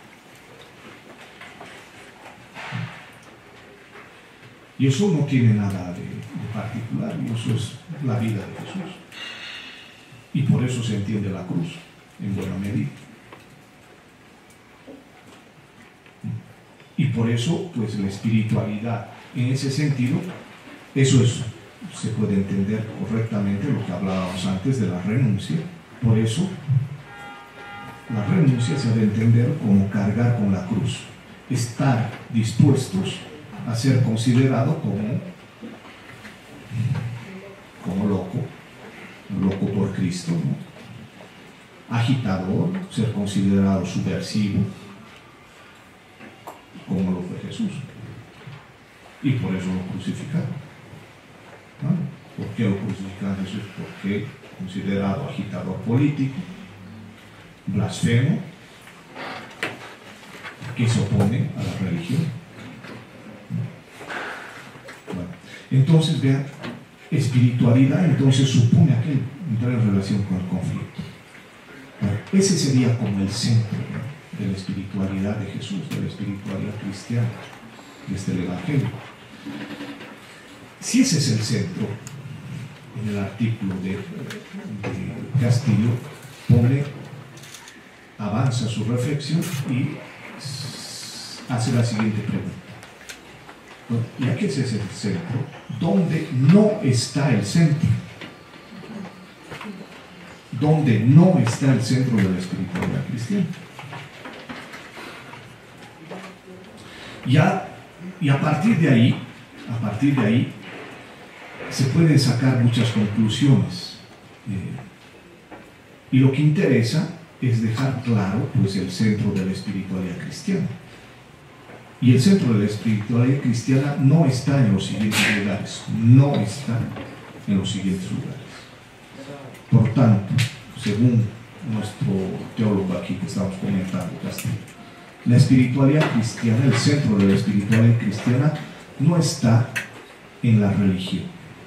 Y eso no tiene nada de, de particular, y eso es la vida de Jesús. Y por eso se entiende la cruz, en buena medida. Y por eso, pues la espiritualidad, en ese sentido, eso es, se puede entender correctamente lo que hablábamos antes de la renuncia. Por eso, la renuncia se debe entender como cargar con la cruz, estar dispuestos a ser considerado como, como loco, loco por Cristo, ¿no? Agitador, ser considerado subversivo, como lo fue Jesús, y por eso lo crucificaron, ¿no? ¿Por qué lo crucificaron Jesús? Porque considerado agitador político, blasfemo, que se opone a la religión. Bueno, entonces vean, espiritualidad entonces supone aquel entrar en relación con el conflicto. Bueno, ese sería como el centro, ¿no?, de la espiritualidad de Jesús, de la espiritualidad cristiana, desde el Evangelio. Si ese es el centro, en el artículo de, de Castillo pone, avanza su reflexión y hace la siguiente pregunta. Bueno, ya que ese es el centro, ¿dónde no está el centro? donde no está el centro de la espiritualidad cristiana. Ya, y a partir de ahí, a partir de ahí, se pueden sacar muchas conclusiones. Eh, y lo que interesa es dejar claro, pues, el centro de la espiritualidad cristiana. Y el centro de la espiritualidad cristiana no está en los siguientes lugares, no está en los siguientes lugares. Por tanto, según nuestro teólogo aquí que estamos comentando, Castillo, la espiritualidad cristiana, el centro de la espiritualidad cristiana, no está en la religión.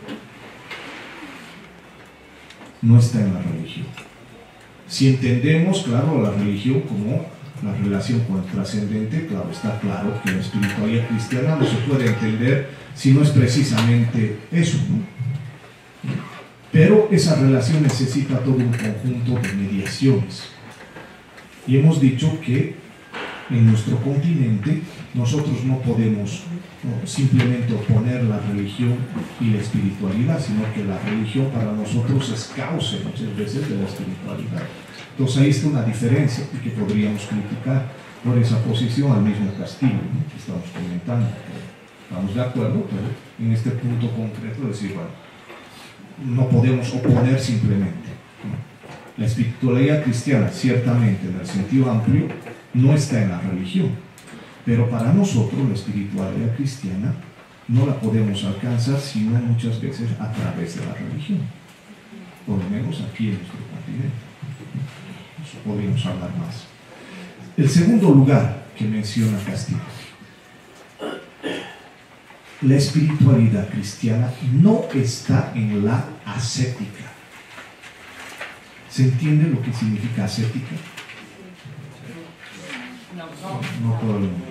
No está en la religión. Si entendemos, claro, la religión como la relación con el trascendente, claro, está claro que la espiritualidad cristiana no se puede entender si no es precisamente eso, ¿no? Pero esa relación necesita todo un conjunto de mediaciones. Y hemos dicho que en nuestro continente nosotros no podemos no, simplemente oponer la religión y la espiritualidad, sino que la religión para nosotros es causa muchas veces de la espiritualidad. Entonces ahí está una diferencia y que podríamos criticar por esa posición al mismo Castillo, ¿no?, que estamos comentando. Estamos de acuerdo, pero en este punto concreto decir, bueno, no podemos oponer simplemente, ¿no? La espiritualidad cristiana, ciertamente en el sentido amplio, no está en la religión, pero para nosotros la espiritualidad cristiana no la podemos alcanzar sino muchas veces a través de la religión, por lo menos aquí en nuestro continente. Eso podríamos hablar más. El segundo lugar que menciona Castillo: la espiritualidad cristiana no está en la ascética. ¿Se entiende lo que significa ascética? No, no todo el mundo.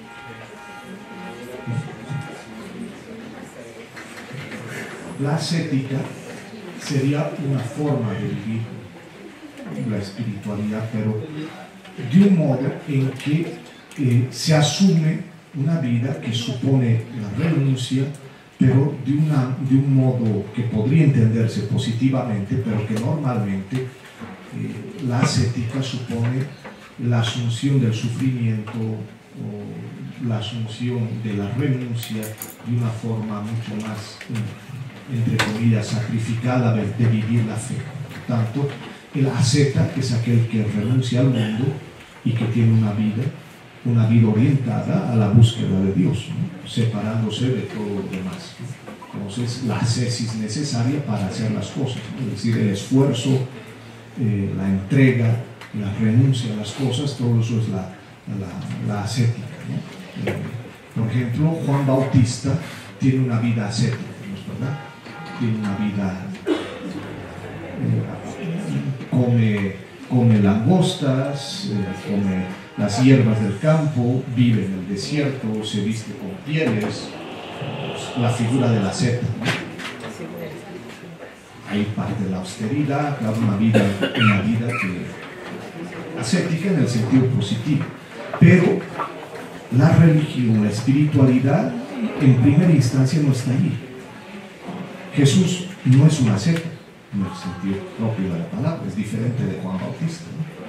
La ascética sería una forma de vivir la espiritualidad, pero de un modo en que eh, se asume una vida que supone la renuncia, pero de, una, de un modo que podría entenderse positivamente, pero que normalmente eh, la ascética supone la asunción del sufrimiento o la asunción de la renuncia de una forma mucho más, entre comillas, sacrificada de, de vivir la fe. Por tanto, el asceta es aquel que renuncia al mundo y que tiene una vida, una vida orientada a la búsqueda de Dios, ¿no?, separándose de todo lo demás. Entonces, la ascesis necesaria para hacer las cosas, ¿no?, es decir, el esfuerzo, eh, la entrega, la renuncia a las cosas, todo eso es la, la, la ascética, ¿no? Eh, por ejemplo, Juan Bautista tiene una vida ascética, ¿no es verdad? Tiene una vida, eh, come, come langostas, eh, come las hierbas del campo, vive en el desierto, se viste con pieles, la figura de la asceta, ¿no? Hay parte de la austeridad, claro, una vida, una vida que ascética en el sentido positivo, pero la religión, la espiritualidad en primera instancia no está allí. Jesús no es un asceta en el sentido propio de la palabra, es diferente de Juan Bautista,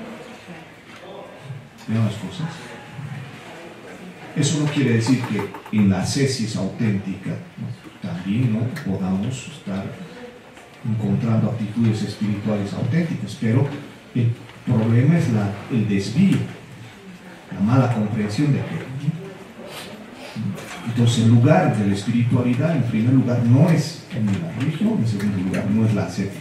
¿no? ¿Vean las cosas? Eso no quiere decir que en la ascesis auténtica, ¿no?, también no podamos estar encontrando actitudes espirituales auténticas, pero el problema es la, el desvío, la mala comprensión de aquello. Entonces, el lugar de la espiritualidad, en primer lugar, no es en la religión, en segundo lugar, no es la ascética.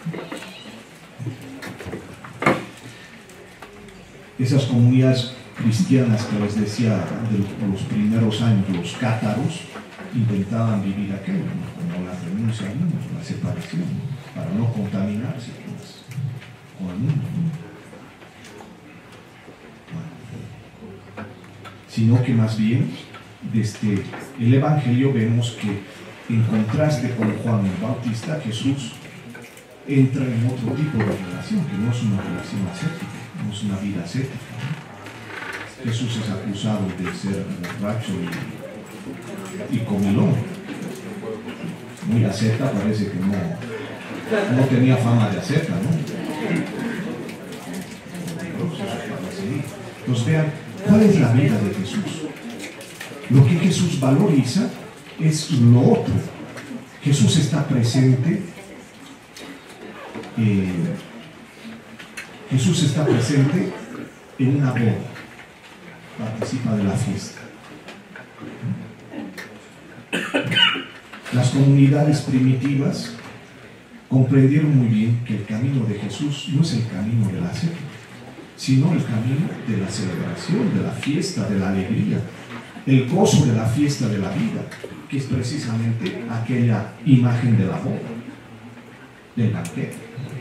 Esas comunidades cristianas que les decía de los primeros años, los cátaros, intentaban vivir aquello, ¿no?, como la renuncia al mundo, la separación, ¿no?, para no contaminarse pues, con el mundo, ¿no? Bueno, sino que más bien desde el Evangelio vemos que en contraste con Juan el Bautista, Jesús entra en otro tipo de relación, que no es una relación ascética, no es una vida ascética, ¿no? Jesús es acusado de ser borracho y, y comilón. Muy asceta, parece que no, no tenía fama de asceta, ¿no? Entonces vean, ¿cuál es la vida de Jesús? Lo que Jesús valoriza es lo otro. Jesús está presente, eh, Jesús está presente en una boda, participa de la fiesta. Las comunidades primitivas comprendieron muy bien que el camino de Jesús no es el camino de la sed, sino el camino de la celebración, de la fiesta, de la alegría, el gozo de la fiesta de la vida, que es precisamente aquella imagen de la boda, del banquete.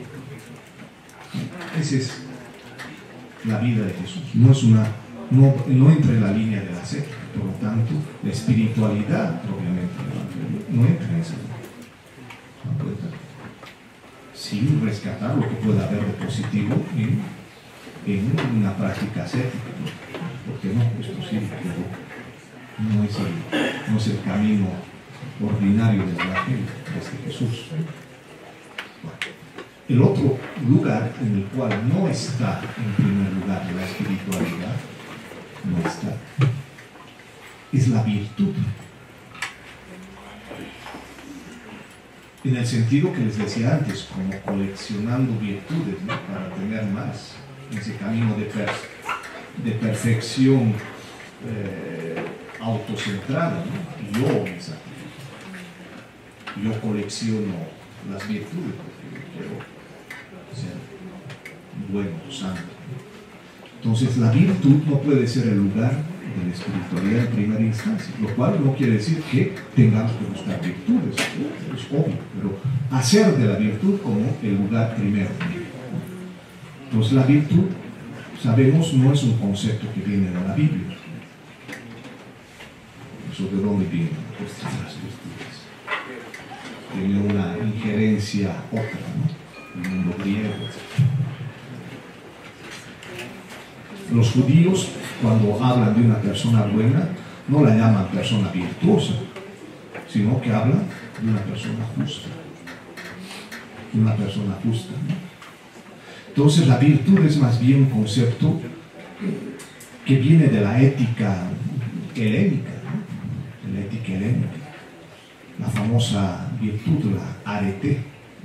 Esa es la vida de Jesús, no es una, no, no entra en la línea de la sed, por lo tanto, la espiritualidad propiamente no entra en esa línea, sin rescatar lo que pueda haber de positivo en, en una práctica ascética, ¿no? Porque no es posible, pero no es el, no es el camino ordinario del Evangelio de Jesús. Bueno, el otro lugar en el cual no está en primer lugar la espiritualidad, no está, es la virtud. En el sentido que les decía antes, como coleccionando virtudes, ¿no? Para tener más, en ese camino de, per de perfección eh, autocentrada, ¿no? Yo me sacrifico, yo colecciono las virtudes porque quiero ser bueno, santo. Entonces la virtud no puede ser el lugar de la espiritualidad en primera instancia, lo cual no quiere decir que tengamos que buscar virtudes, es obvio, pero hacer de la virtud como el lugar primero. Entonces la virtud, sabemos, no es un concepto que viene de la Biblia. Eso de dónde viene la cuestión de las virtudes. Tiene una injerencia otra, ¿no? El mundo griego. Los judíos, cuando hablan de una persona buena, no la llaman persona virtuosa, sino que hablan de una persona justa. Una persona justa, ¿no? Entonces la virtud es más bien un concepto que viene de la ética helénica, ¿no? De la ética helénica. La famosa virtud, la arete,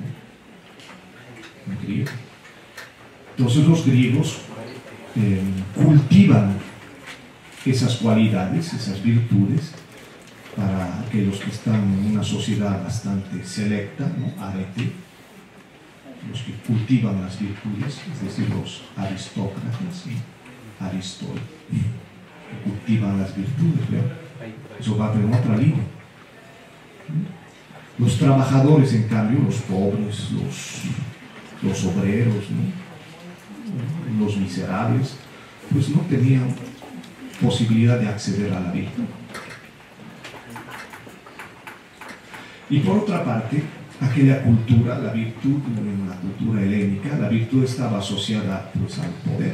¿no? En griego. Entonces los griegos Eh, cultivan esas cualidades, esas virtudes, para aquellos que están en una sociedad bastante selecta, ¿no? Arete, los que cultivan las virtudes, es decir, los aristócratas, ¿sí? Aristol, que cultivan las virtudes, ¿no? Eso va en otra línea. Los trabajadores, en cambio, los pobres, los, los obreros, ¿no? Los miserables, pues no tenían posibilidad de acceder a la virtud. Y por otra parte, aquella cultura, la virtud, en la cultura helénica, la virtud estaba asociada pues al poder,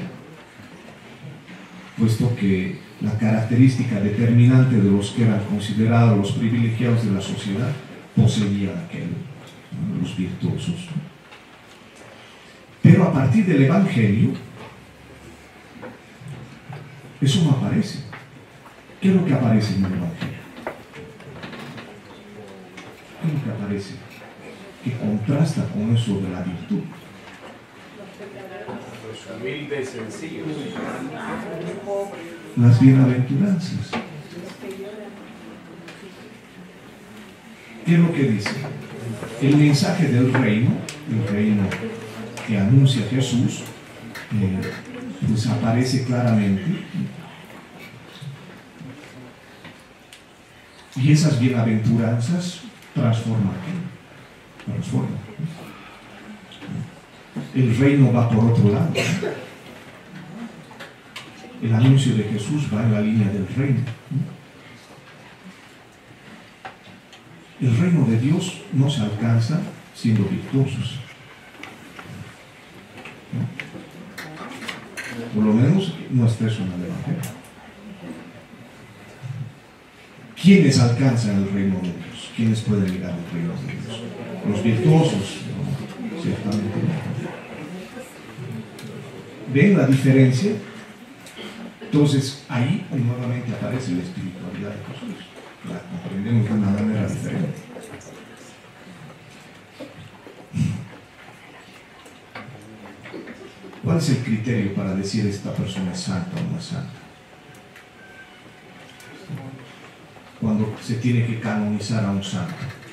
puesto que la característica determinante de los que eran considerados los privilegiados de la sociedad poseían aquello, ¿no? Los virtuosos. Pero a partir del Evangelio, eso no aparece. ¿Qué es lo que aparece en el Evangelio? ¿Qué es lo que aparece? Que contrasta con eso de la virtud. Los humildes sencillos. Las bienaventuranzas. ¿Qué es lo que dice? El mensaje del reino, el reino que anuncia Jesús, eh, pues aparece claramente, y esas bienaventuranzas transforman, transforman. El reino va por otro lado. El anuncio de Jesús va en la línea del reino. El reino de Dios no se alcanza siendo virtuosos. Por lo menos no está eso en el Evangelio. ¿Quiénes alcanzan el reino de Dios? ¿Quiénes pueden llegar al reino de Dios? Los virtuosos, no, ciertamente no. ¿Ven la diferencia? Entonces, ahí nuevamente aparece la espiritualidad de Jesús. La comprendemos de una manera diferente. ¿Cuál es el criterio para decir esta persona es santa o no es santa? Cuando se tiene que canonizar a un santo.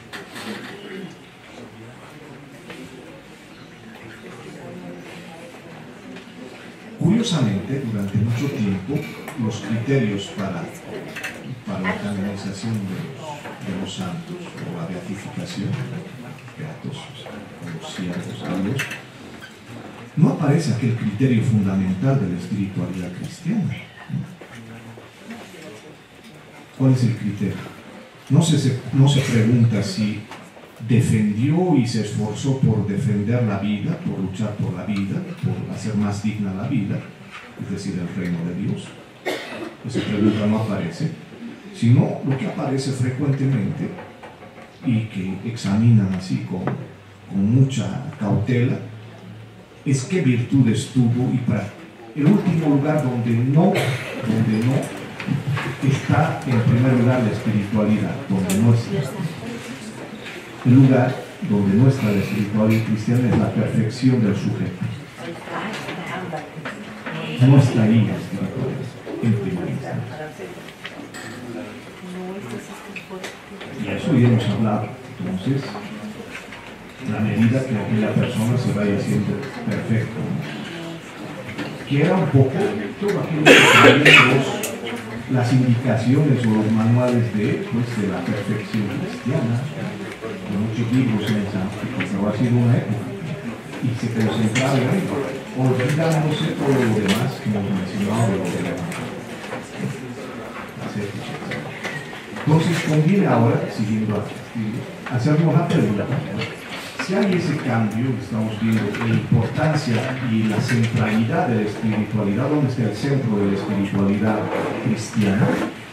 Curiosamente, durante mucho tiempo, los criterios para, para la canonización de los, de los santos o la beatificación, beatos, o los siervos de Dios, no aparece aquel criterio fundamental de la espiritualidad cristiana. ¿Cuál es el criterio? No se, no se pregunta si defendió y se esforzó por defender la vida, por luchar por la vida, por hacer más digna la vida, es decir, el reino de Dios. Esa pregunta no aparece, sino lo que aparece frecuentemente y que examinan así con, con mucha cautela es qué virtudes tuvo y para el último lugar donde no, donde no está en primer lugar la espiritualidad, donde no está. El lugar donde no está la espiritualidad cristiana es la perfección del sujeto. No está ahí la espiritualidad en primera instancia. Y eso ya hemos hablado. Entonces, la medida que aquella persona se vaya siendo perfecto, que era un poco todo aquello que tenemos las indicaciones o los manuales de, pues, de la perfección cristiana, de muchos libros en sánscrito, pero ha sido una época y se concentraba en ello, olvidándose todo lo demás que hemos mencionado de lo demás. Entonces conviene ahora, siguiendo a hacernos la pregunta, si hay ese cambio, estamos viendo la importancia y la centralidad de la espiritualidad, ¿dónde está el centro de la espiritualidad cristiana?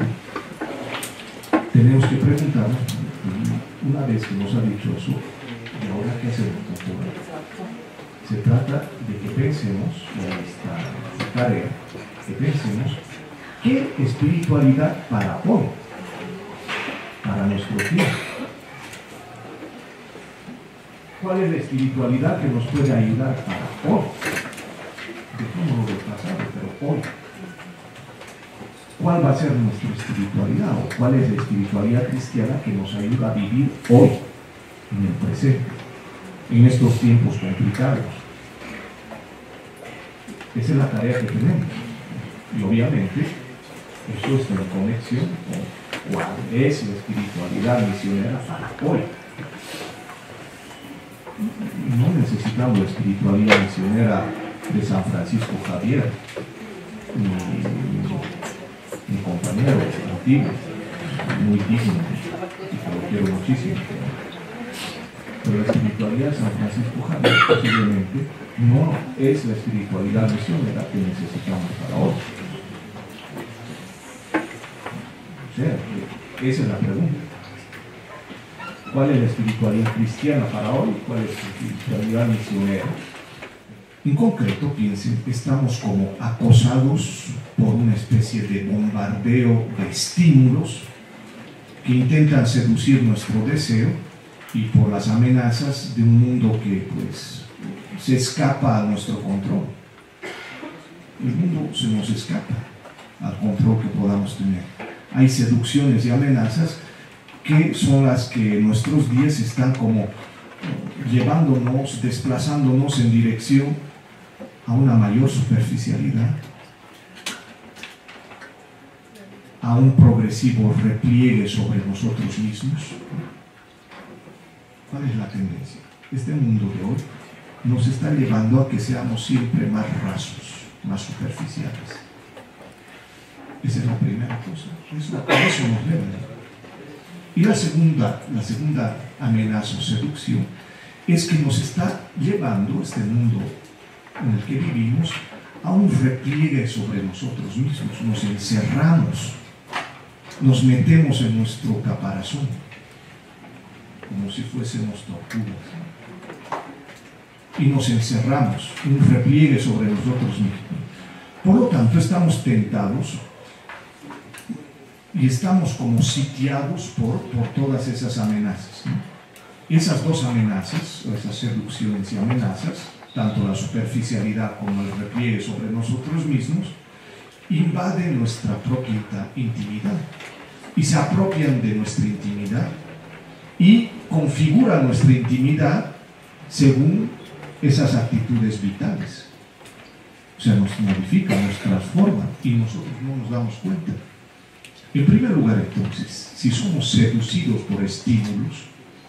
Tenemos que preguntarnos, una vez que nos ha dicho eso, ¿y ahora qué hacemos con todo? Se trata de que pensemos en esta tarea, que pensemos qué espiritualidad para hoy, para nuestro tiempo. ¿Cuál es la espiritualidad que nos puede ayudar para hoy? Dejémoslo del pasado, pero hoy. ¿Cuál va a ser nuestra espiritualidad? ¿O cuál es la espiritualidad cristiana que nos ayuda a vivir hoy, en el presente, en estos tiempos complicados? Esa es la tarea que tenemos. Y obviamente, eso está en conexión con cuál es la espiritualidad misionera para hoy. No necesitamos la espiritualidad misionera de San Francisco Javier, mi, mi compañero antiguo, muy digno, y que lo quiero muchísimo. Pero la espiritualidad de San Francisco Javier posiblemente no es la espiritualidad misionera que necesitamos para hoy. O sea, esa es la pregunta. ¿Cuál es la espiritualidad cristiana para hoy? ¿Cuál es la espiritualidad misionera? En concreto, piensen, estamos como acosados por una especie de bombardeo de estímulos que intentan seducir nuestro deseo y por las amenazas de un mundo que, pues, se escapa a nuestro control. El mundo se nos escapa al control que podamos tener. Hay seducciones y amenazas que son las que en nuestros días están como llevándonos, desplazándonos en dirección a una mayor superficialidad, a un progresivo repliegue sobre nosotros mismos. ¿Cuál es la tendencia? Este mundo de hoy nos está llevando a que seamos siempre más rasos, más superficiales. Esa es la primera cosa. Eso, eso nos debe. Y la segunda, la segunda amenaza o seducción es que nos está llevando este mundo en el que vivimos a un repliegue sobre nosotros mismos. Nos encerramos, nos metemos en nuestro caparazón, como si fuésemos tortugas. y nos encerramos, un repliegue sobre nosotros mismos. Por lo tanto, estamos tentados y estamos como sitiados por, por todas esas amenazas, ¿no? Esas dos amenazas, esas seducciones y amenazas, tanto la superficialidad como el repliegue sobre nosotros mismos, invaden nuestra propia intimidad y se apropian de nuestra intimidad y configuran nuestra intimidad según esas actitudes vitales. O sea, nos modifican, nos transforman y nosotros no nos damos cuenta. En primer lugar, entonces, si somos seducidos por estímulos,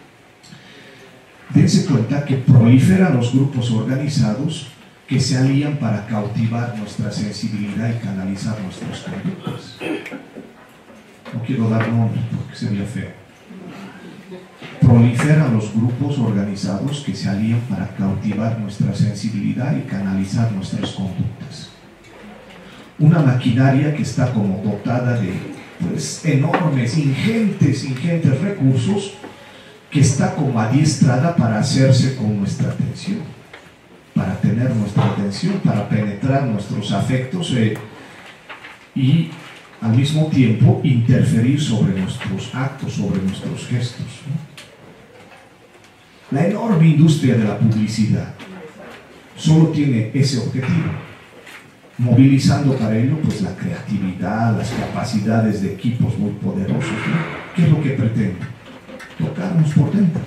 dense cuenta que proliferan los grupos organizados que se alían para cautivar nuestra sensibilidad y canalizar nuestras conductas. No quiero dar nombre porque sería feo. Proliferan los grupos organizados que se alían para cautivar nuestra sensibilidad y canalizar nuestras conductas. Una maquinaria que está como dotada de pues, enormes, ingentes, ingentes recursos, que está como adiestrada para hacerse con nuestra atención, para tener nuestra atención, para penetrar nuestros afectos eh, y al mismo tiempo interferir sobre nuestros actos, sobre nuestros gestos, ¿no? La enorme industria de la publicidad solo tiene ese objetivo, movilizando para ello pues, la creatividad, las capacidades de equipos muy poderosos, ¿no? ¿Qué es lo que pretende? Tocarnos por dentro.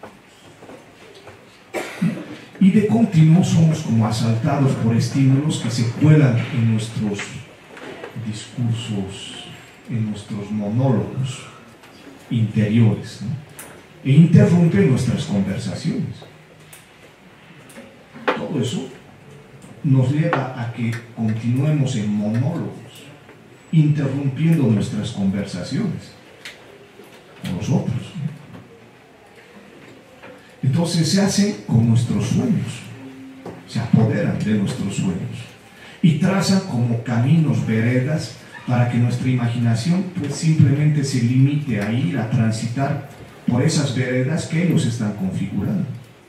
Y de continuo somos como asaltados por estímulos que se cuelan en nuestros discursos, en nuestros monólogos interiores, ¿no? E interrumpen nuestras conversaciones. Todo eso nos lleva a que continuemos en monólogos, interrumpiendo nuestras conversaciones con los otros, ¿no? Entonces se hace con nuestros sueños, se apoderan de nuestros sueños y trazan como caminos, veredas, para que nuestra imaginación pues, simplemente se limite a ir, a transitar por esas veredas que ellos están configurando.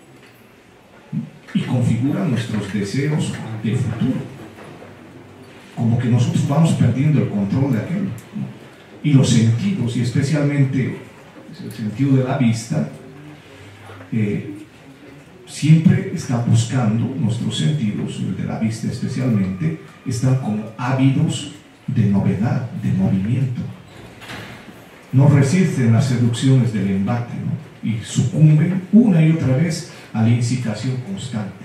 Y configuran nuestros deseos de futuro. Como que nosotros vamos perdiendo el control de aquello, ¿no? Y los sentidos, y especialmente el sentido de la vista, eh, siempre está buscando, nuestros sentidos, el de la vista especialmente, están como ávidos de novedad, de movimiento. No resisten las seducciones del embate, ¿no? Y sucumben una y otra vez a la incitación constante.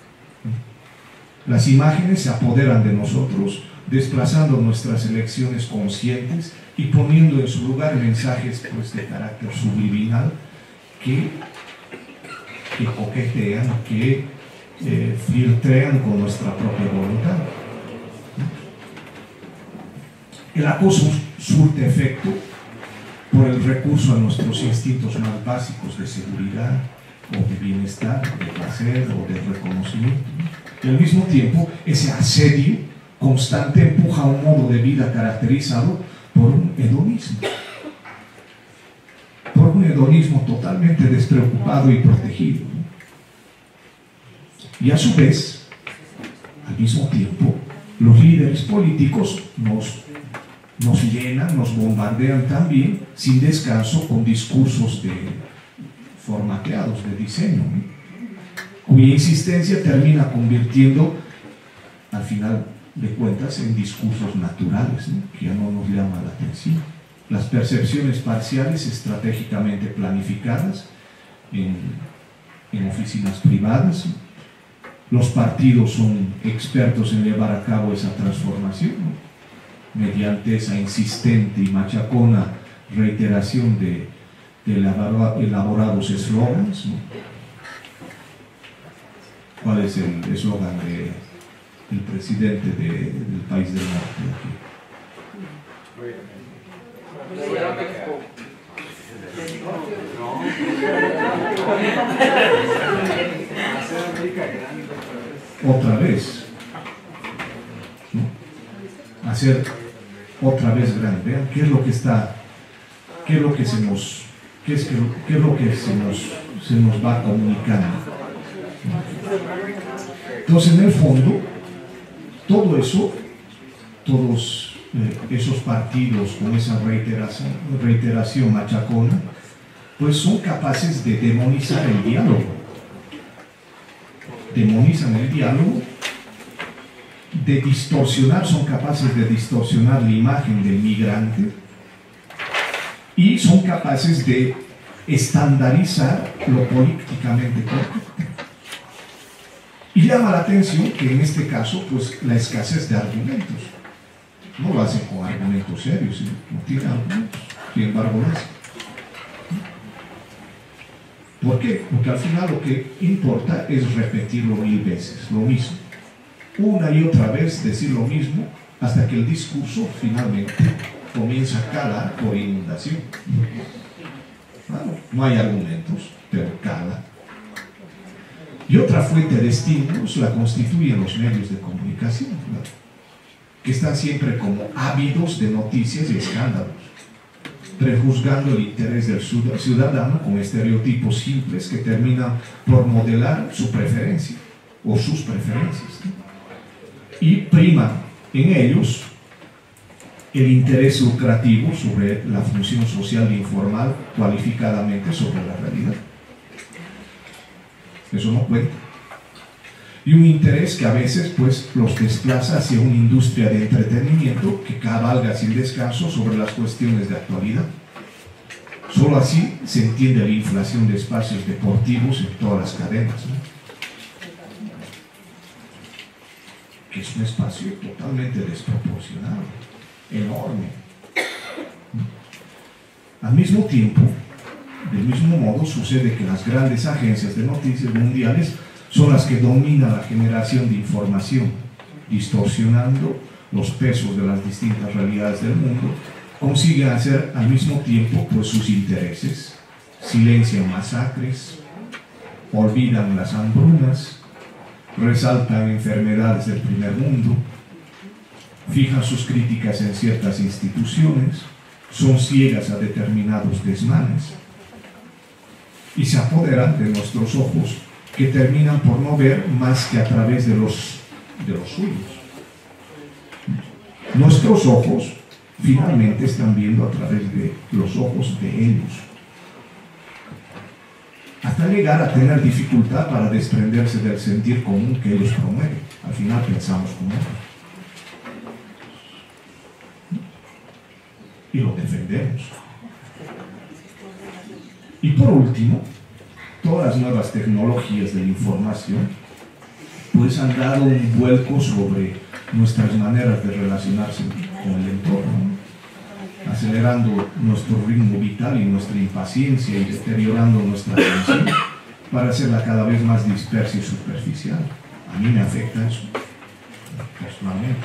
Las imágenes se apoderan de nosotros, desplazando nuestras elecciones conscientes y poniendo en su lugar mensajes pues, de carácter subliminal que, que coquetean, que eh, filtrean con nuestra propia voluntad. El acoso surte efecto por el recurso a nuestros instintos más básicos de seguridad o de bienestar, de placer o de reconocimiento. Y al mismo tiempo, ese asedio constante empuja a un modo de vida caracterizado por un hedonismo. Por un hedonismo totalmente despreocupado y protegido. Y a su vez, al mismo tiempo, los líderes políticos nos nos llenan, nos bombardean también sin descanso con discursos de, formateados de diseño, ¿no? Cuya insistencia termina convirtiendo al final de cuentas en discursos naturales, ¿no? Que ya no nos llaman la atención. Las percepciones parciales estratégicamente planificadas en, en oficinas privadas. Los partidos son expertos en llevar a cabo esa transformación, ¿no? Mediante esa insistente y machacona reiteración de, de elaborados eslogans, ¿no? ¿Cuál es el eslogan de, del presidente de, del país del norte aquí? Otra vez, ¿no? Hacer otra vez grande. Vean qué es lo que está, qué es lo que se nos, qué es, qué es lo que se nos, se nos va comunicando. Entonces, en el fondo, todo eso, todos eh, esos partidos con esa reiteración, reiteración machacona, pues son capaces de demonizar el diálogo. Demonizan el diálogo, de distorsionar, son capaces de distorsionar la imagen del migrante y son capaces de estandarizar lo políticamente correcto. Y llama la atención que en este caso, pues, la escasez de argumentos. No lo hacen con argumentos serios, no tienen argumentos, sin embargo lo hacen. ¿Por qué? Porque al final lo que importa es repetirlo mil veces, lo mismo. Una y otra vez decir lo mismo hasta que el discurso finalmente comienza a calar por inundación. Claro, no hay argumentos, pero cala. Y otra fuente de estímulos la constituyen los medios de comunicación, ¿verdad? Que están siempre como ávidos de noticias y escándalos, prejuzgando el interés del ciudadano con estereotipos simples que terminan por modelar su preferencia o sus preferencias, ¿no? Y prima en ellos el interés lucrativo sobre la función social de informar cualificadamente sobre la realidad. Eso no cuenta. Y un interés que a veces pues los desplaza hacia una industria de entretenimiento que cabalga sin descanso sobre las cuestiones de actualidad. Solo así se entiende la inflación de espacios deportivos en todas las cadenas, ¿no? Que es un espacio totalmente desproporcionado, enorme. Al mismo tiempo, del mismo modo, sucede que las grandes agencias de noticias mundiales son las que dominan la generación de información, distorsionando los pesos de las distintas realidades del mundo, consiguen hacer al mismo tiempo pues, sus intereses, silencian masacres, olvidan las hambrunas, resaltan enfermedades del primer mundo, fijan sus críticas en ciertas instituciones, son ciegas a determinados desmanes y se apoderan de nuestros ojos, que terminan por no ver más que a través de los, de los suyos. Nuestros ojos finalmente están viendo a través de los ojos de ellos, hasta llegar a tener dificultad para desprenderse del sentir común que ellos promueven. Al final pensamos como ellos y lo defendemos. Y por último, todas las nuevas tecnologías de la información pues han dado un vuelco sobre nuestras maneras de relacionarse con el entorno, ¿no? Acelerando nuestro ritmo vital y nuestra impaciencia y deteriorando nuestra atención para hacerla cada vez más dispersa y superficial. A mí me afecta eso, personalmente.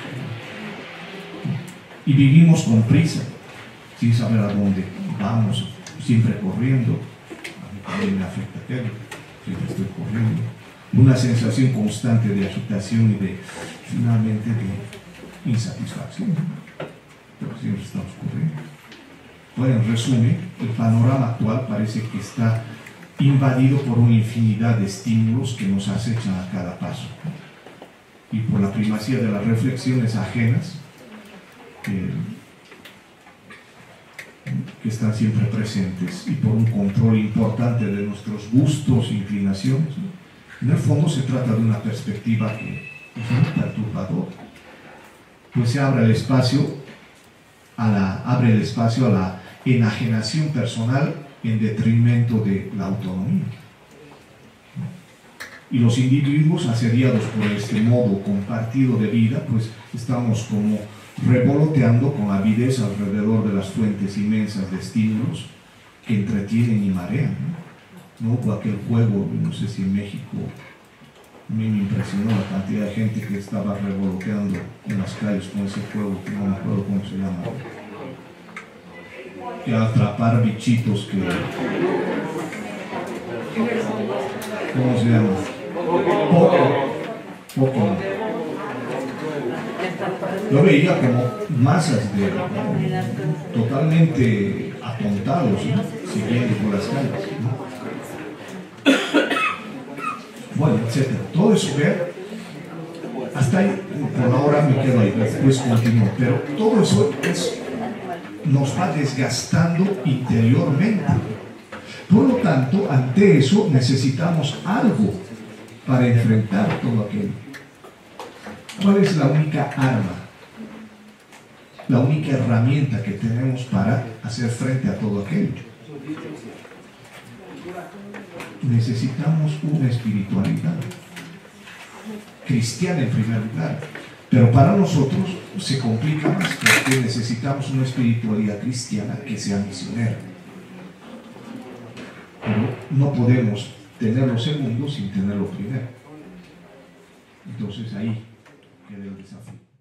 Y vivimos con prisa, sin saber a dónde vamos, siempre corriendo. A mí me afecta aquello, siempre estoy corriendo. Una sensación constante de agitación y de, finalmente, de insatisfacción. Pero siempre estamos corriendo. Bueno, en resumen, el panorama actual parece que está invadido por una infinidad de estímulos que nos acechan a cada paso. Y por la primacía de las reflexiones ajenas, que, que están siempre presentes, y por un control importante de nuestros gustos e inclinaciones, ¿no? En el fondo se trata de una perspectiva que es muy perturbadora, pues se abre el espacio a la, abre el espacio a la enajenación personal en detrimento de la autonomía. Y los individuos asediados por este modo compartido de vida, pues estamos como revoloteando con avidez alrededor de las fuentes inmensas de estímulos que entretienen y marean, ¿no? No hubo aquel juego, no sé si en México, a mí me impresionó la cantidad de gente que estaba revoloteando en las calles con ese juego, que no me acuerdo cómo se llama, que atrapar bichitos que... ¿Cómo se llama? Poco, poco. Yo veía como masas de totalmente atontados, ¿no? Siguiendo por las calles, ¿no? bueno, etcétera. Todo eso, vean, hasta ahí, por ahora me quedo ahí, después continúo, pero todo eso es, nos va desgastando interiormente. Por lo tanto, ante eso necesitamos algo para enfrentar todo aquello. ¿Cuál es la única arma? La única herramienta que tenemos para hacer frente a todo aquello. Necesitamos una espiritualidad cristiana en primer lugar, pero para nosotros se complica más porque necesitamos una espiritualidad cristiana que sea misionera. Pero no podemos tener lo segundo sin tener lo primero. Entonces ahí queda el desafío.